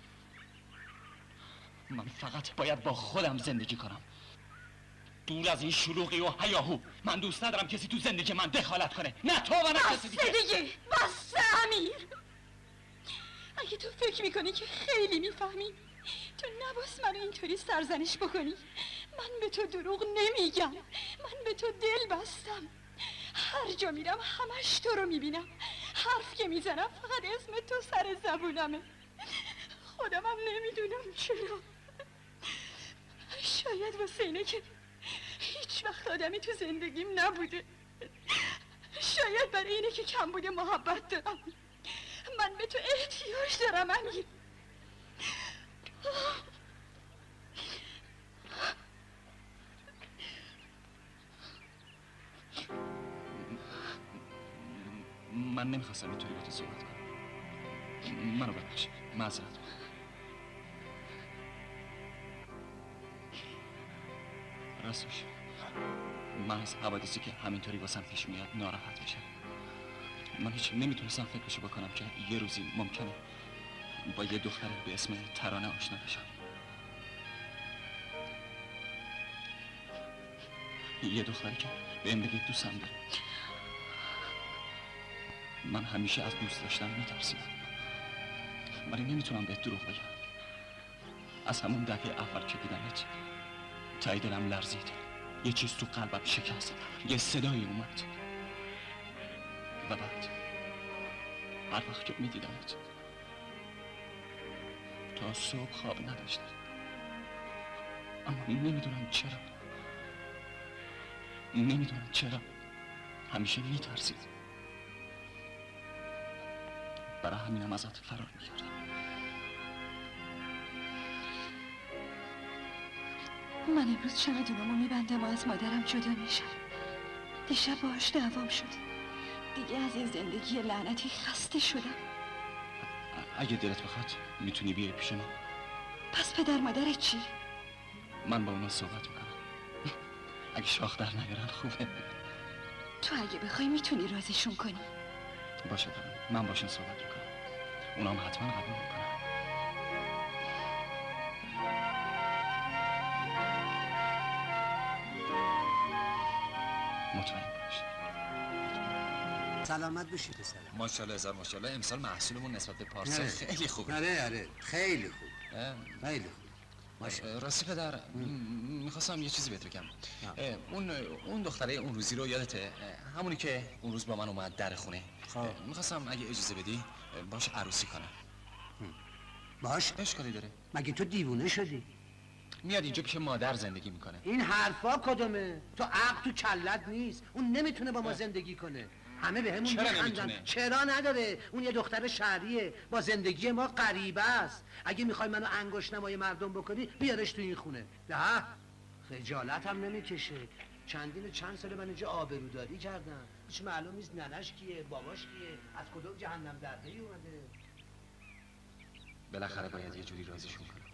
من فقط باید با خودم زندگی کنم، دور از این شلوغی و هیاهو. من دوست ندارم کسی تو زندگی من دخالت کنه. نه تو و نه کسی دیگه. بسته امیر. اگه تو فکر میکنی که خیلی میفهمی تو نباس منو اینطوری سرزنش بکنی. من به تو دروغ نمیگم. من به تو دل بستم. هر جا میرم همش تو رو میبینم. حرف که میزنم فقط اسم تو سر زبونمه. خودم هم نمیدونم چرا. شاید واسه اینه که هیچ وقت آدمی تو زندگیم نبوده. شاید برای اینه که کم بوده محبت دارم. من به تو احتیاج دارم امیر. من نمیخواستم اینطوری با تو صحبت کنم. منو ببخش. معذرت میخوام. راستش من از حوادثی که همینطوری واسم پیش میاد ناراحت میشم. من هیچ نمیتونستم فکرشو بکنم که یه روزی ممکنه با یه دختر به اسم ترانه آشنا بشم. یه دختری که بهم بگه دوستم داره. من همیشه از دوست داشتن میترسیدم، ولی نمیتونم بهت دروغ بگم. از همون دفعه اول که دیدمت تای دلم لرزید. یه چیز تو قلبم شکست. یه صدایی اومد و بعد هر وقت که میدیدمت تا صبح خواب نداشتم. اما نمیدونم چرا همیشه میترسید. برای همینم ازت فرار میکردم. من امروز چمدونامو میبندم و از مادرم جدا میشم. دیشب باهاش دعوام شد. دیگه از این زندگی لعنتی خسته شدم. اگه دلت بخواد میتونی بیای پیش ما. پس پدر مادرت چی؟ من با اونا صحبت میکنم. اگه شاخ در نیارن خوبه. تو اگه بخوای میتونی راضیشون کنی. باشه دارم. من باشون صحبت میکنم. اونام حتما قبول میکنم. مطمئن باش. سلامت باشید پسرم. ماشاءالله هزار ماشاءالله. امسال محصولمون نسبت به پارسال خیلی خوبه. آره خیلی خوب. خیلی باشه. راستی پدر میخواستم یه چیزی بهت بگم. اون دختره اون روزی رو یادته؟ همونی که اون روز با من اومد در خونه. میخواستم اگه اجازه بدی باش عروسی کنم. باش؟ اشکالی داره؟ مگه تو دیوونه شدی؟ میاد اینجا پیش مادر زندگی میکنه. این حرفا کدومه؟ تو عقل تو کلت نیست. اون نمیتونه با ما زندگی کنه. همه به همون میخندن. چرا نداره؟ اون یه دختر شهریه، با زندگی ما غریبه است. اگه میخوای منو انگشت نمای مردم بکنی بیارش تو این خونه. ده خجالت هم نمیکشه. چند ساله من اینجا آبروداری کردم. هیچ معلوم نیست ننش کیه، باباش کیه، از کدوم جهنم دره‌ای اومده. بالاخره باید یه جوری راضیشون کنم.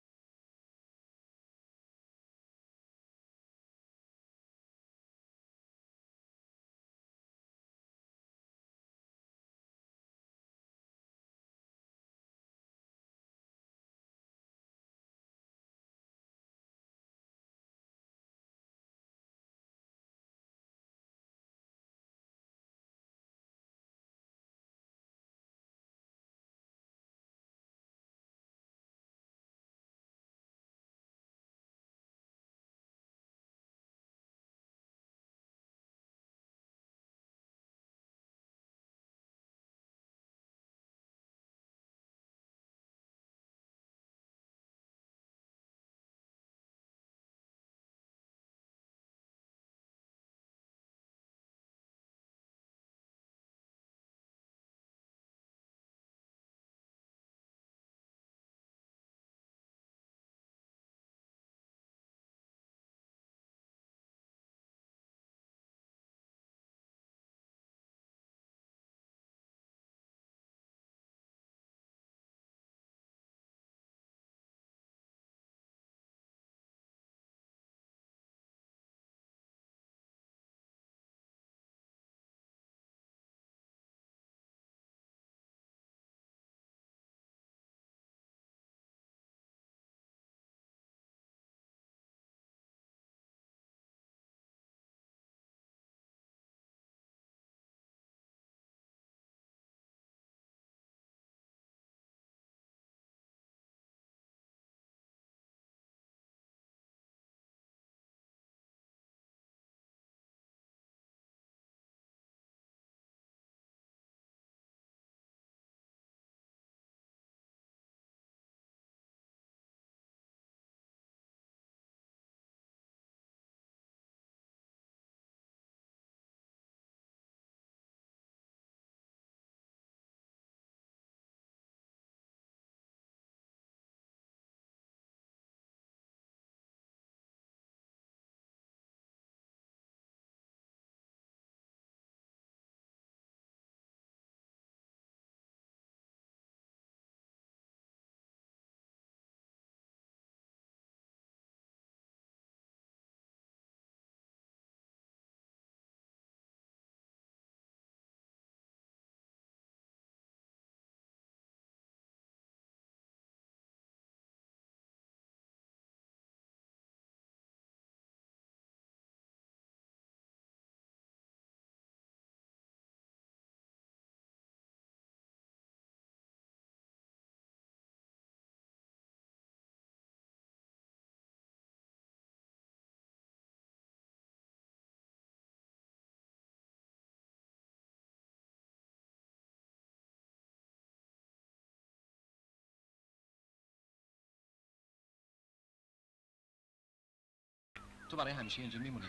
تو برای همیشه اینجا میمونی؟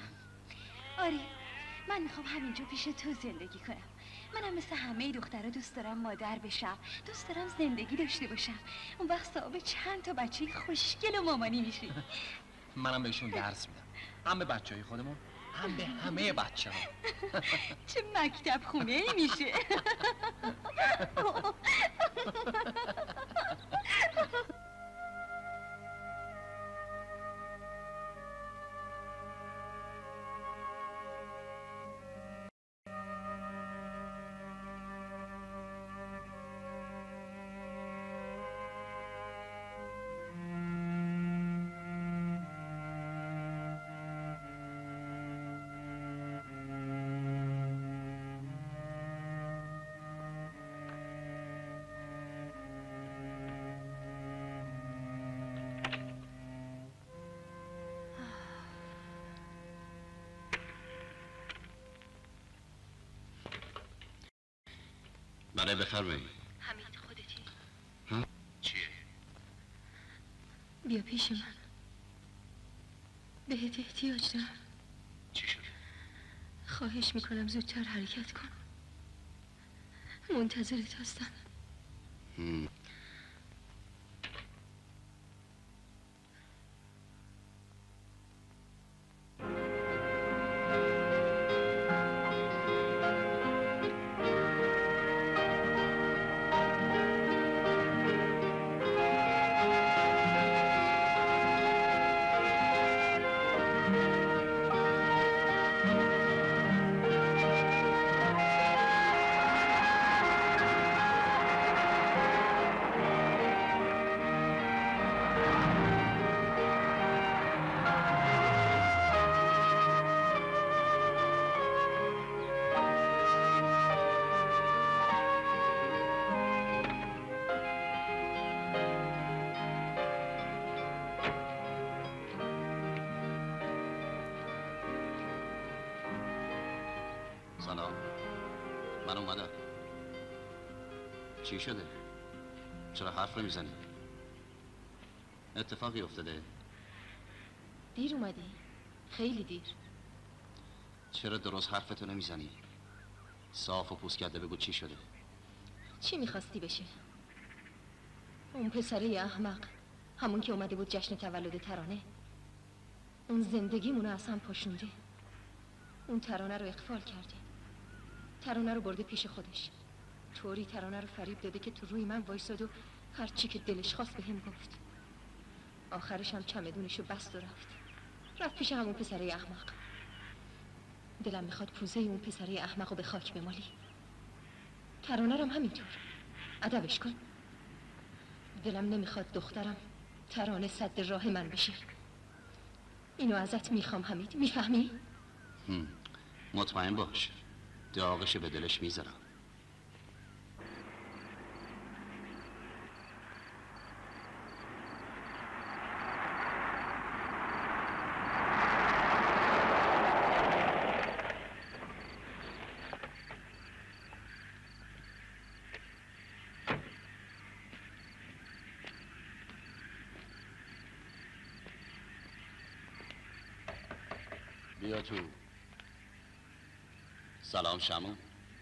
آره، من میخوام همینجا پیش تو زندگی کنم. منم مثل همه دخترها دوست دارم مادر بشم، دوست دارم زندگی داشته باشم. اون وقت صاحب چند تا بچه خوشگل و مامانی میشی. منم بهشون درس میدم، هم به بچهای خودمون هم به همه بچه ها. چه مکتب خونه ای میشه. بله بفرمایید. حمید خودتی؟ ها؟ چیه؟ بیا پیش من. بهت احتیاج دارم. چی شده؟ خواهش میکنم زودتر حرکت کن. منتظرت هستم. سلام، من اومدم. چی شده؟ چرا حرف نمیزنی؟ اتفاقی افتاده؟ دیر اومدی؟ خیلی دیر. چرا درست حرفتو نمیزنی؟ صاف و پوست کرده بگو چی شده؟ چی میخواستی بشه؟ اون پسره احمق، همون که اومده بود جشن تولد ترانه، اون زندگیمونو اصلا پاشونده. اون ترانه رو اغفال کرده. ترانه رو برده پیش خودش. طوری ترانه رو فریب داده که تو روی من وایساد و هر چی که دلش خواست به هم گفت. آخرش هم چمدونشو بست و رفت پیش همون پسره احمق. دلم میخواد پوزه اون پسره احمق رو به خاک بمالی. ترانه رو هم همینطور. ادبش کن. دلم نمیخواد دخترم ترانه سد راه من بشه. اینو ازت میخوام حمید، میفهمی؟ مطمئن باش، داغش به دلش میذارم. بیا تو. سلام شمون.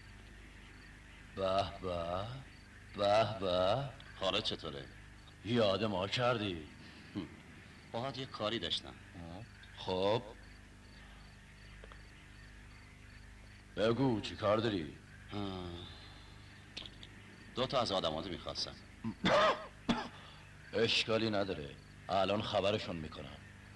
به به به به. حالت چطوره؟ یاد ما کردی؟ باهات یه کاری داشتم. خب بگو چی کار داری؟ 2 تا از آدماتو میخواستم. اشکالی نداره، الان خبرشون میکنم.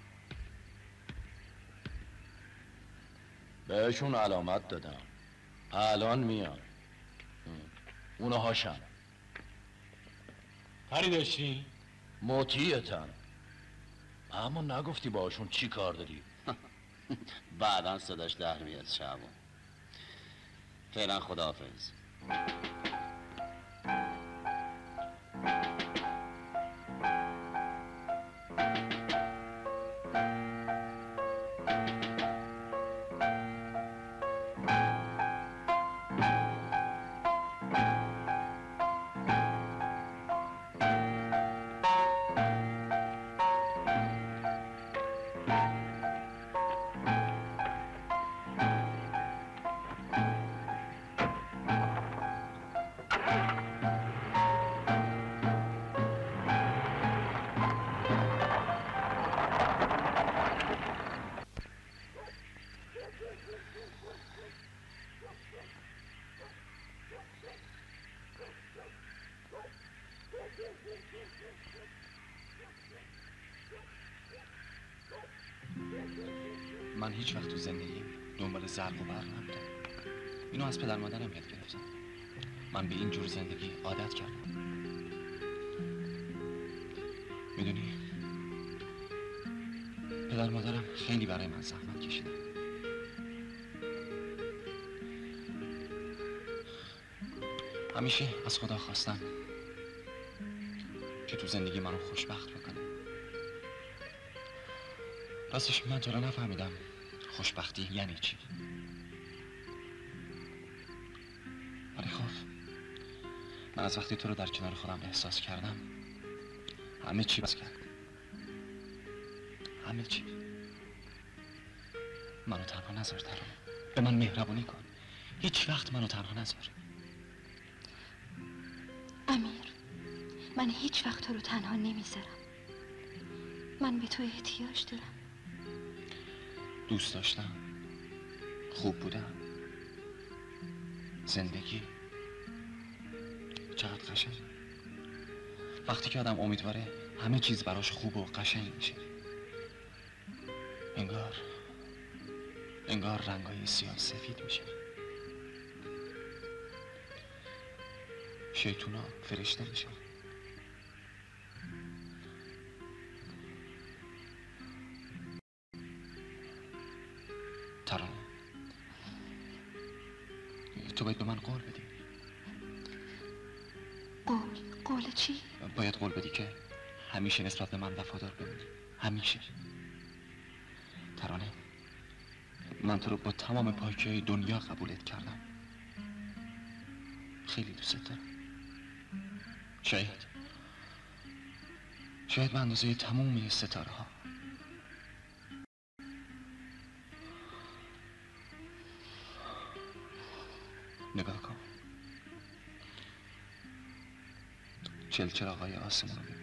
بهشون علامت دادم، الان میان. اونا هاشن. کاری داشتی؟ مطیعتن. اما نگفتی باشون چی کار داری؟ بعداً صداش در میاد شعبان. فعلا خداحافظ. من هیچ وقت تو زندگی دنبال زرق و برق نبودم. اینو از پدر مادرم یاد گرفتم. من به این جور زندگی عادت کردم. میدونی پدر مادرم خیلی برای من زحمت کشیدن. همیشه از خدا خواستم که تو زندگی منو خوشبخت بکنه. راستش من تو رو نفهمیدم خوشبختی یعنی چی. ولی خب من از وقتی تو رو در کنار خودم احساس کردم همه چی بس کرد. همه چی. منو تنها نذار ترانه. به من مهربونی کن. هیچ وقت منو تنها نذار. امیر، من هیچ وقت تو رو تنها نمیذارم. من به تو احتیاج دارم. دوست داشتم، خوب بودم، زندگی چقدر قشنگ. وقتی که آدم امیدواره همه چیز براش خوب و قشنگ میشه. انگار رنگای سیاه سفید میشه. شیطونا فرشته میشه. ترانه، تو باید به من قول بدی. قول چی؟ باید قول بدی که همیشه نسبت به من وفادار بمونی. همیشه. ترانه، من تو رو با تمام پاکی‌های دنیا قبولت کردم. خیلی دوست دارم. شاید به اندازه تموم ستاره ها. نگاه کن. چلچراغای آسمون رو ببین.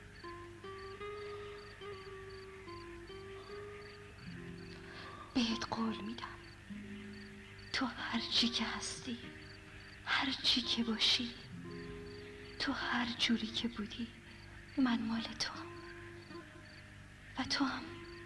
بهت قول میدم تو هر چی که هستی، هر چی که باشی، تو هر جوری که بودی، من مال تو هم. و تو هم.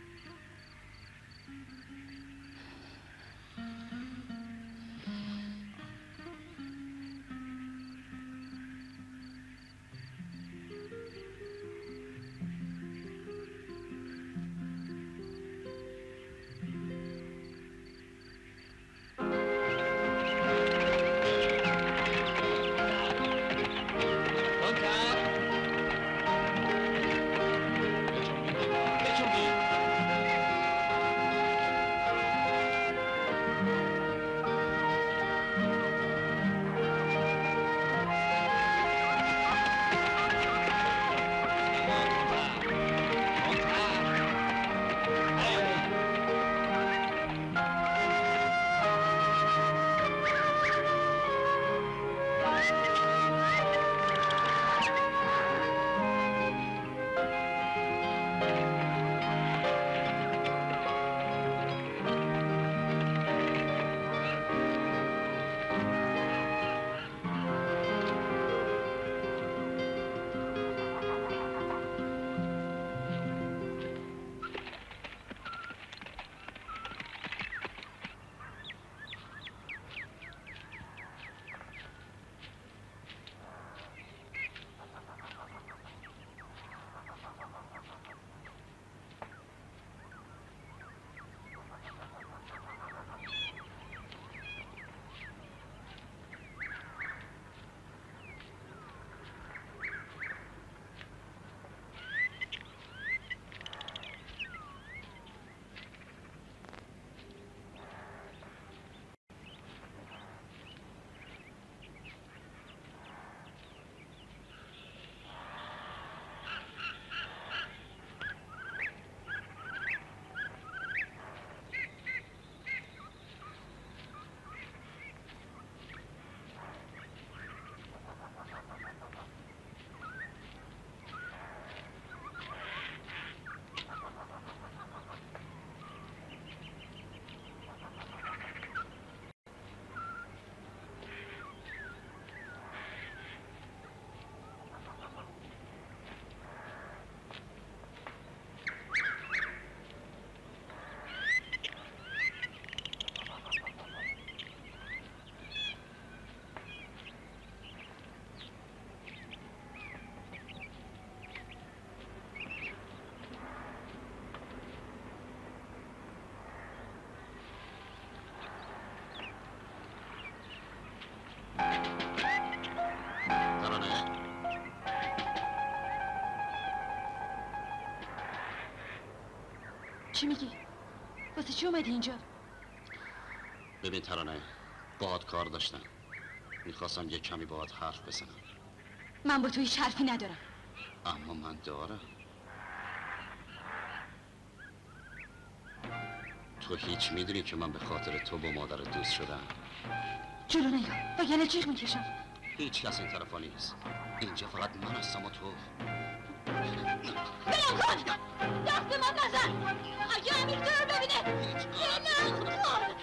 چی میگی؟ واسه چی اومدی اینجا؟ ببین ترانه، باهات کار داشتم. میخواستم یه کمی باهات حرف بزنم. من با تو هیچ حرفی ندارم. اما من دارم. تو هیچ میدونی که من به خاطر تو با مادر دوست شدم. جلو نیا وگرنه جیغ میکشم. هیچ کس این طرفا نیست. اینجا فقط من هستم و تو. بلم کن! دست من نزن! اگه امیر تو رو ببینه بلم کن!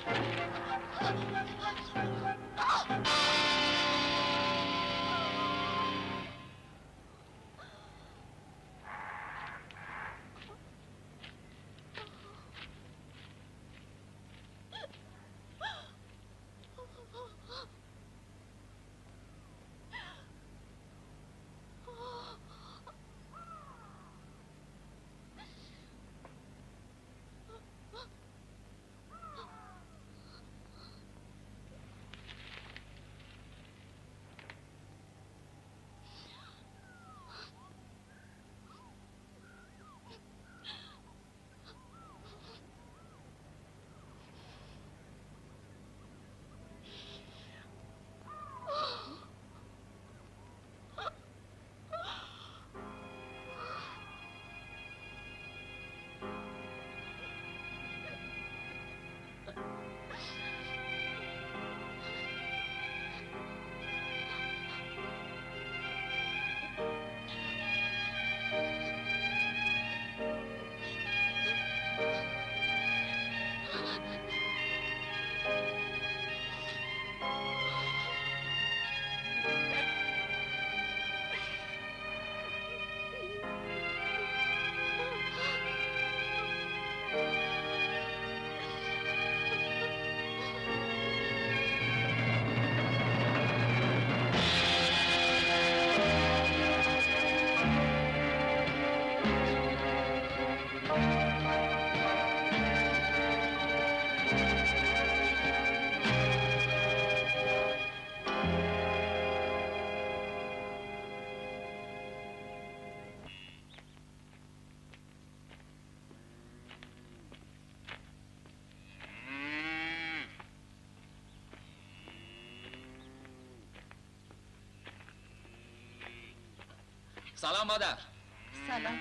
سلام مادر. سلام.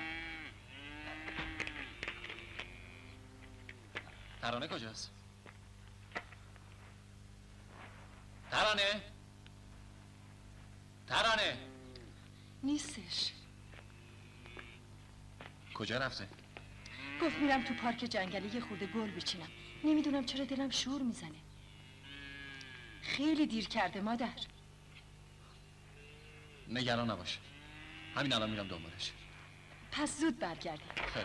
ترانه کجاست؟ ترانه؟ ترانه؟ نیستش. کجا رفته؟ گفت میرم تو پارک جنگلی یه خورده گل بچینم. نمیدونم چرا دلم شور میزنه. خیلی دیر کرده مادر. نگران نباش. همین الان میرم دنبالش. پس زود برگردی. خیلی.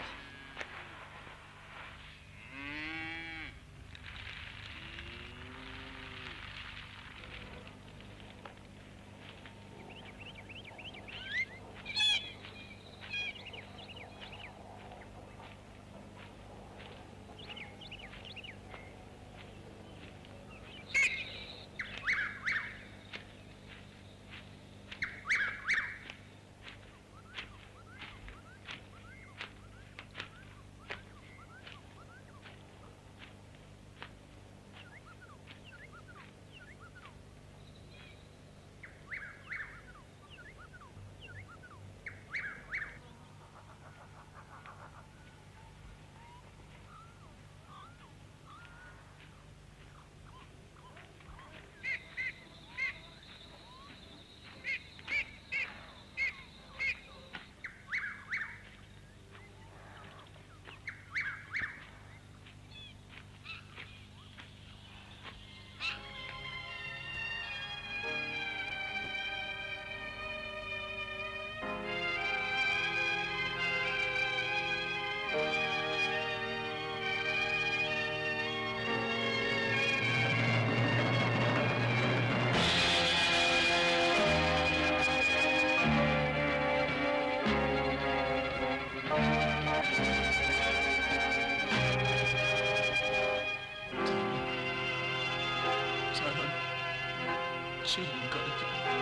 چرا این کار کرد؟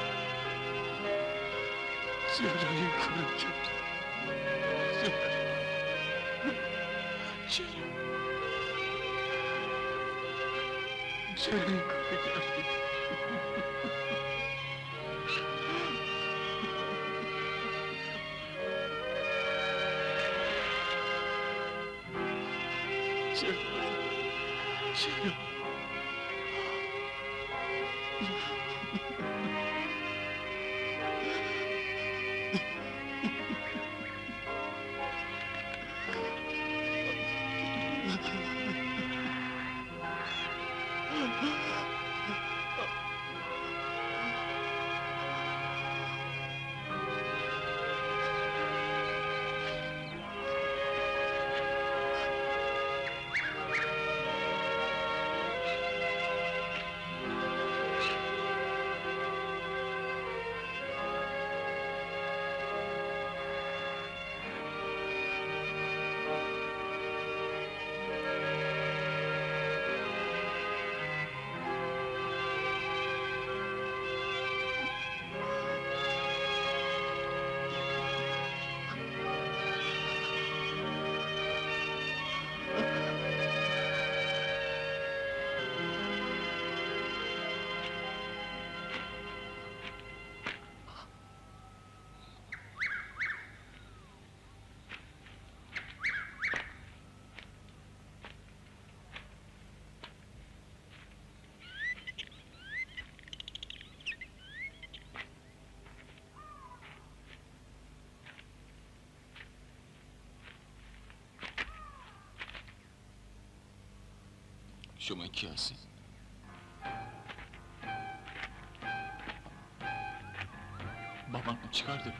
چرا این کار کرد؟ چرا این کار کردی؟ شما کی هستید؟ با من چیکار داری؟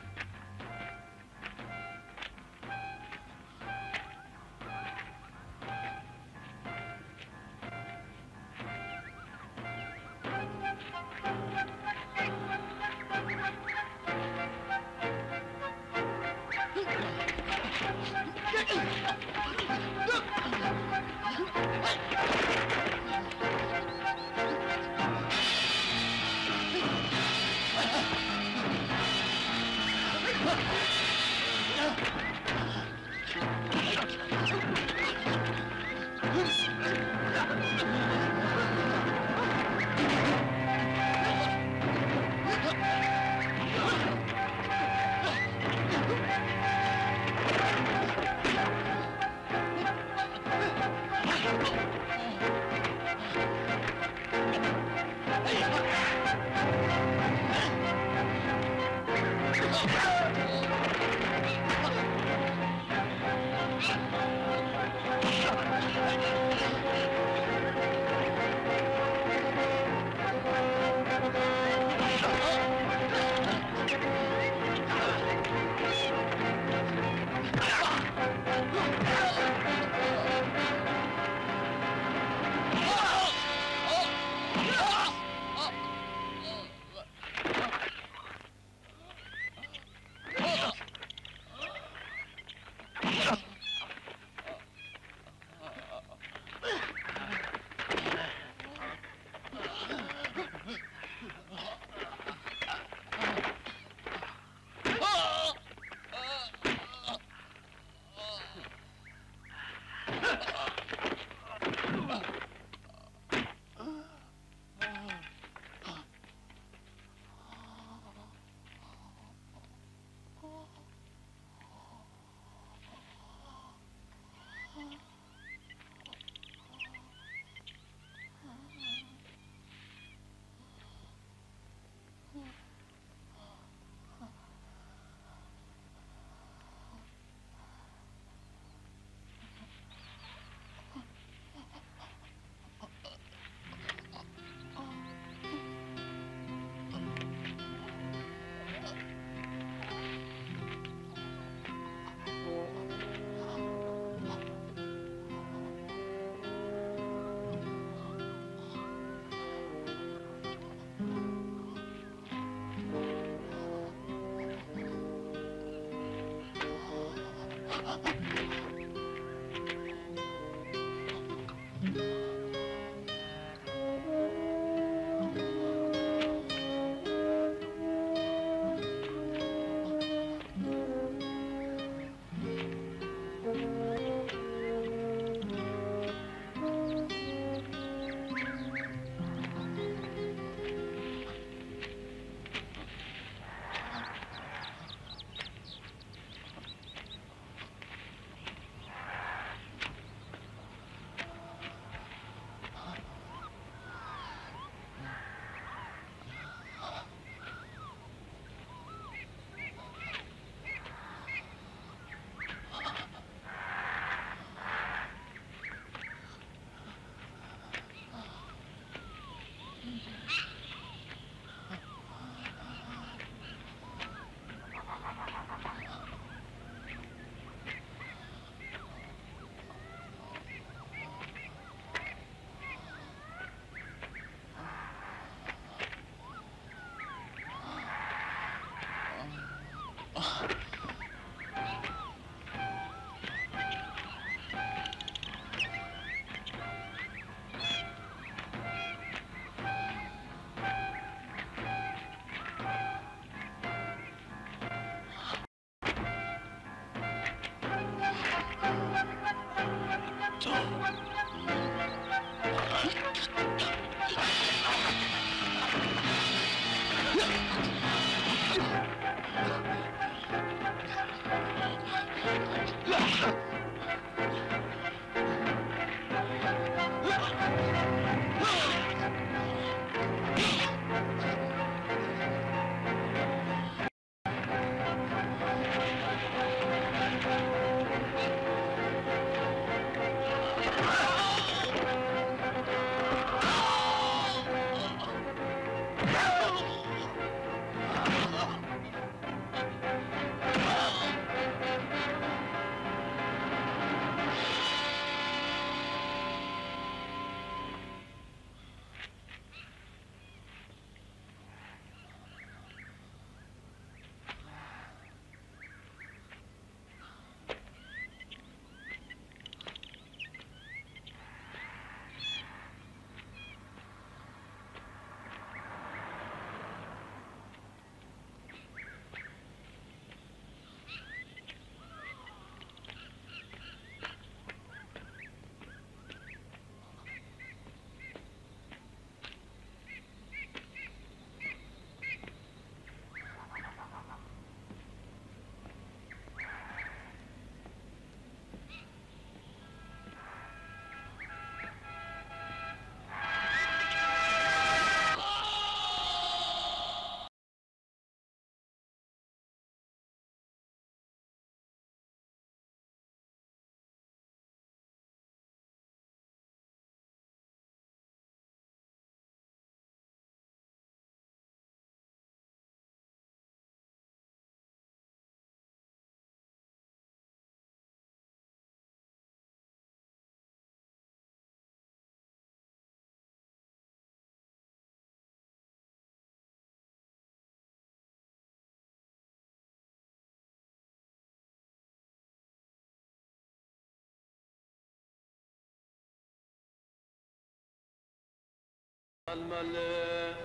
المل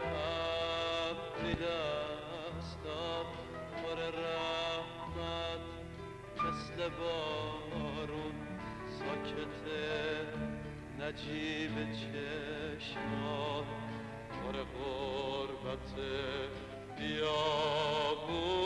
ابری دستم پر رحمت مثل بارون ساکت نجیب چشمان پر غربت بیابون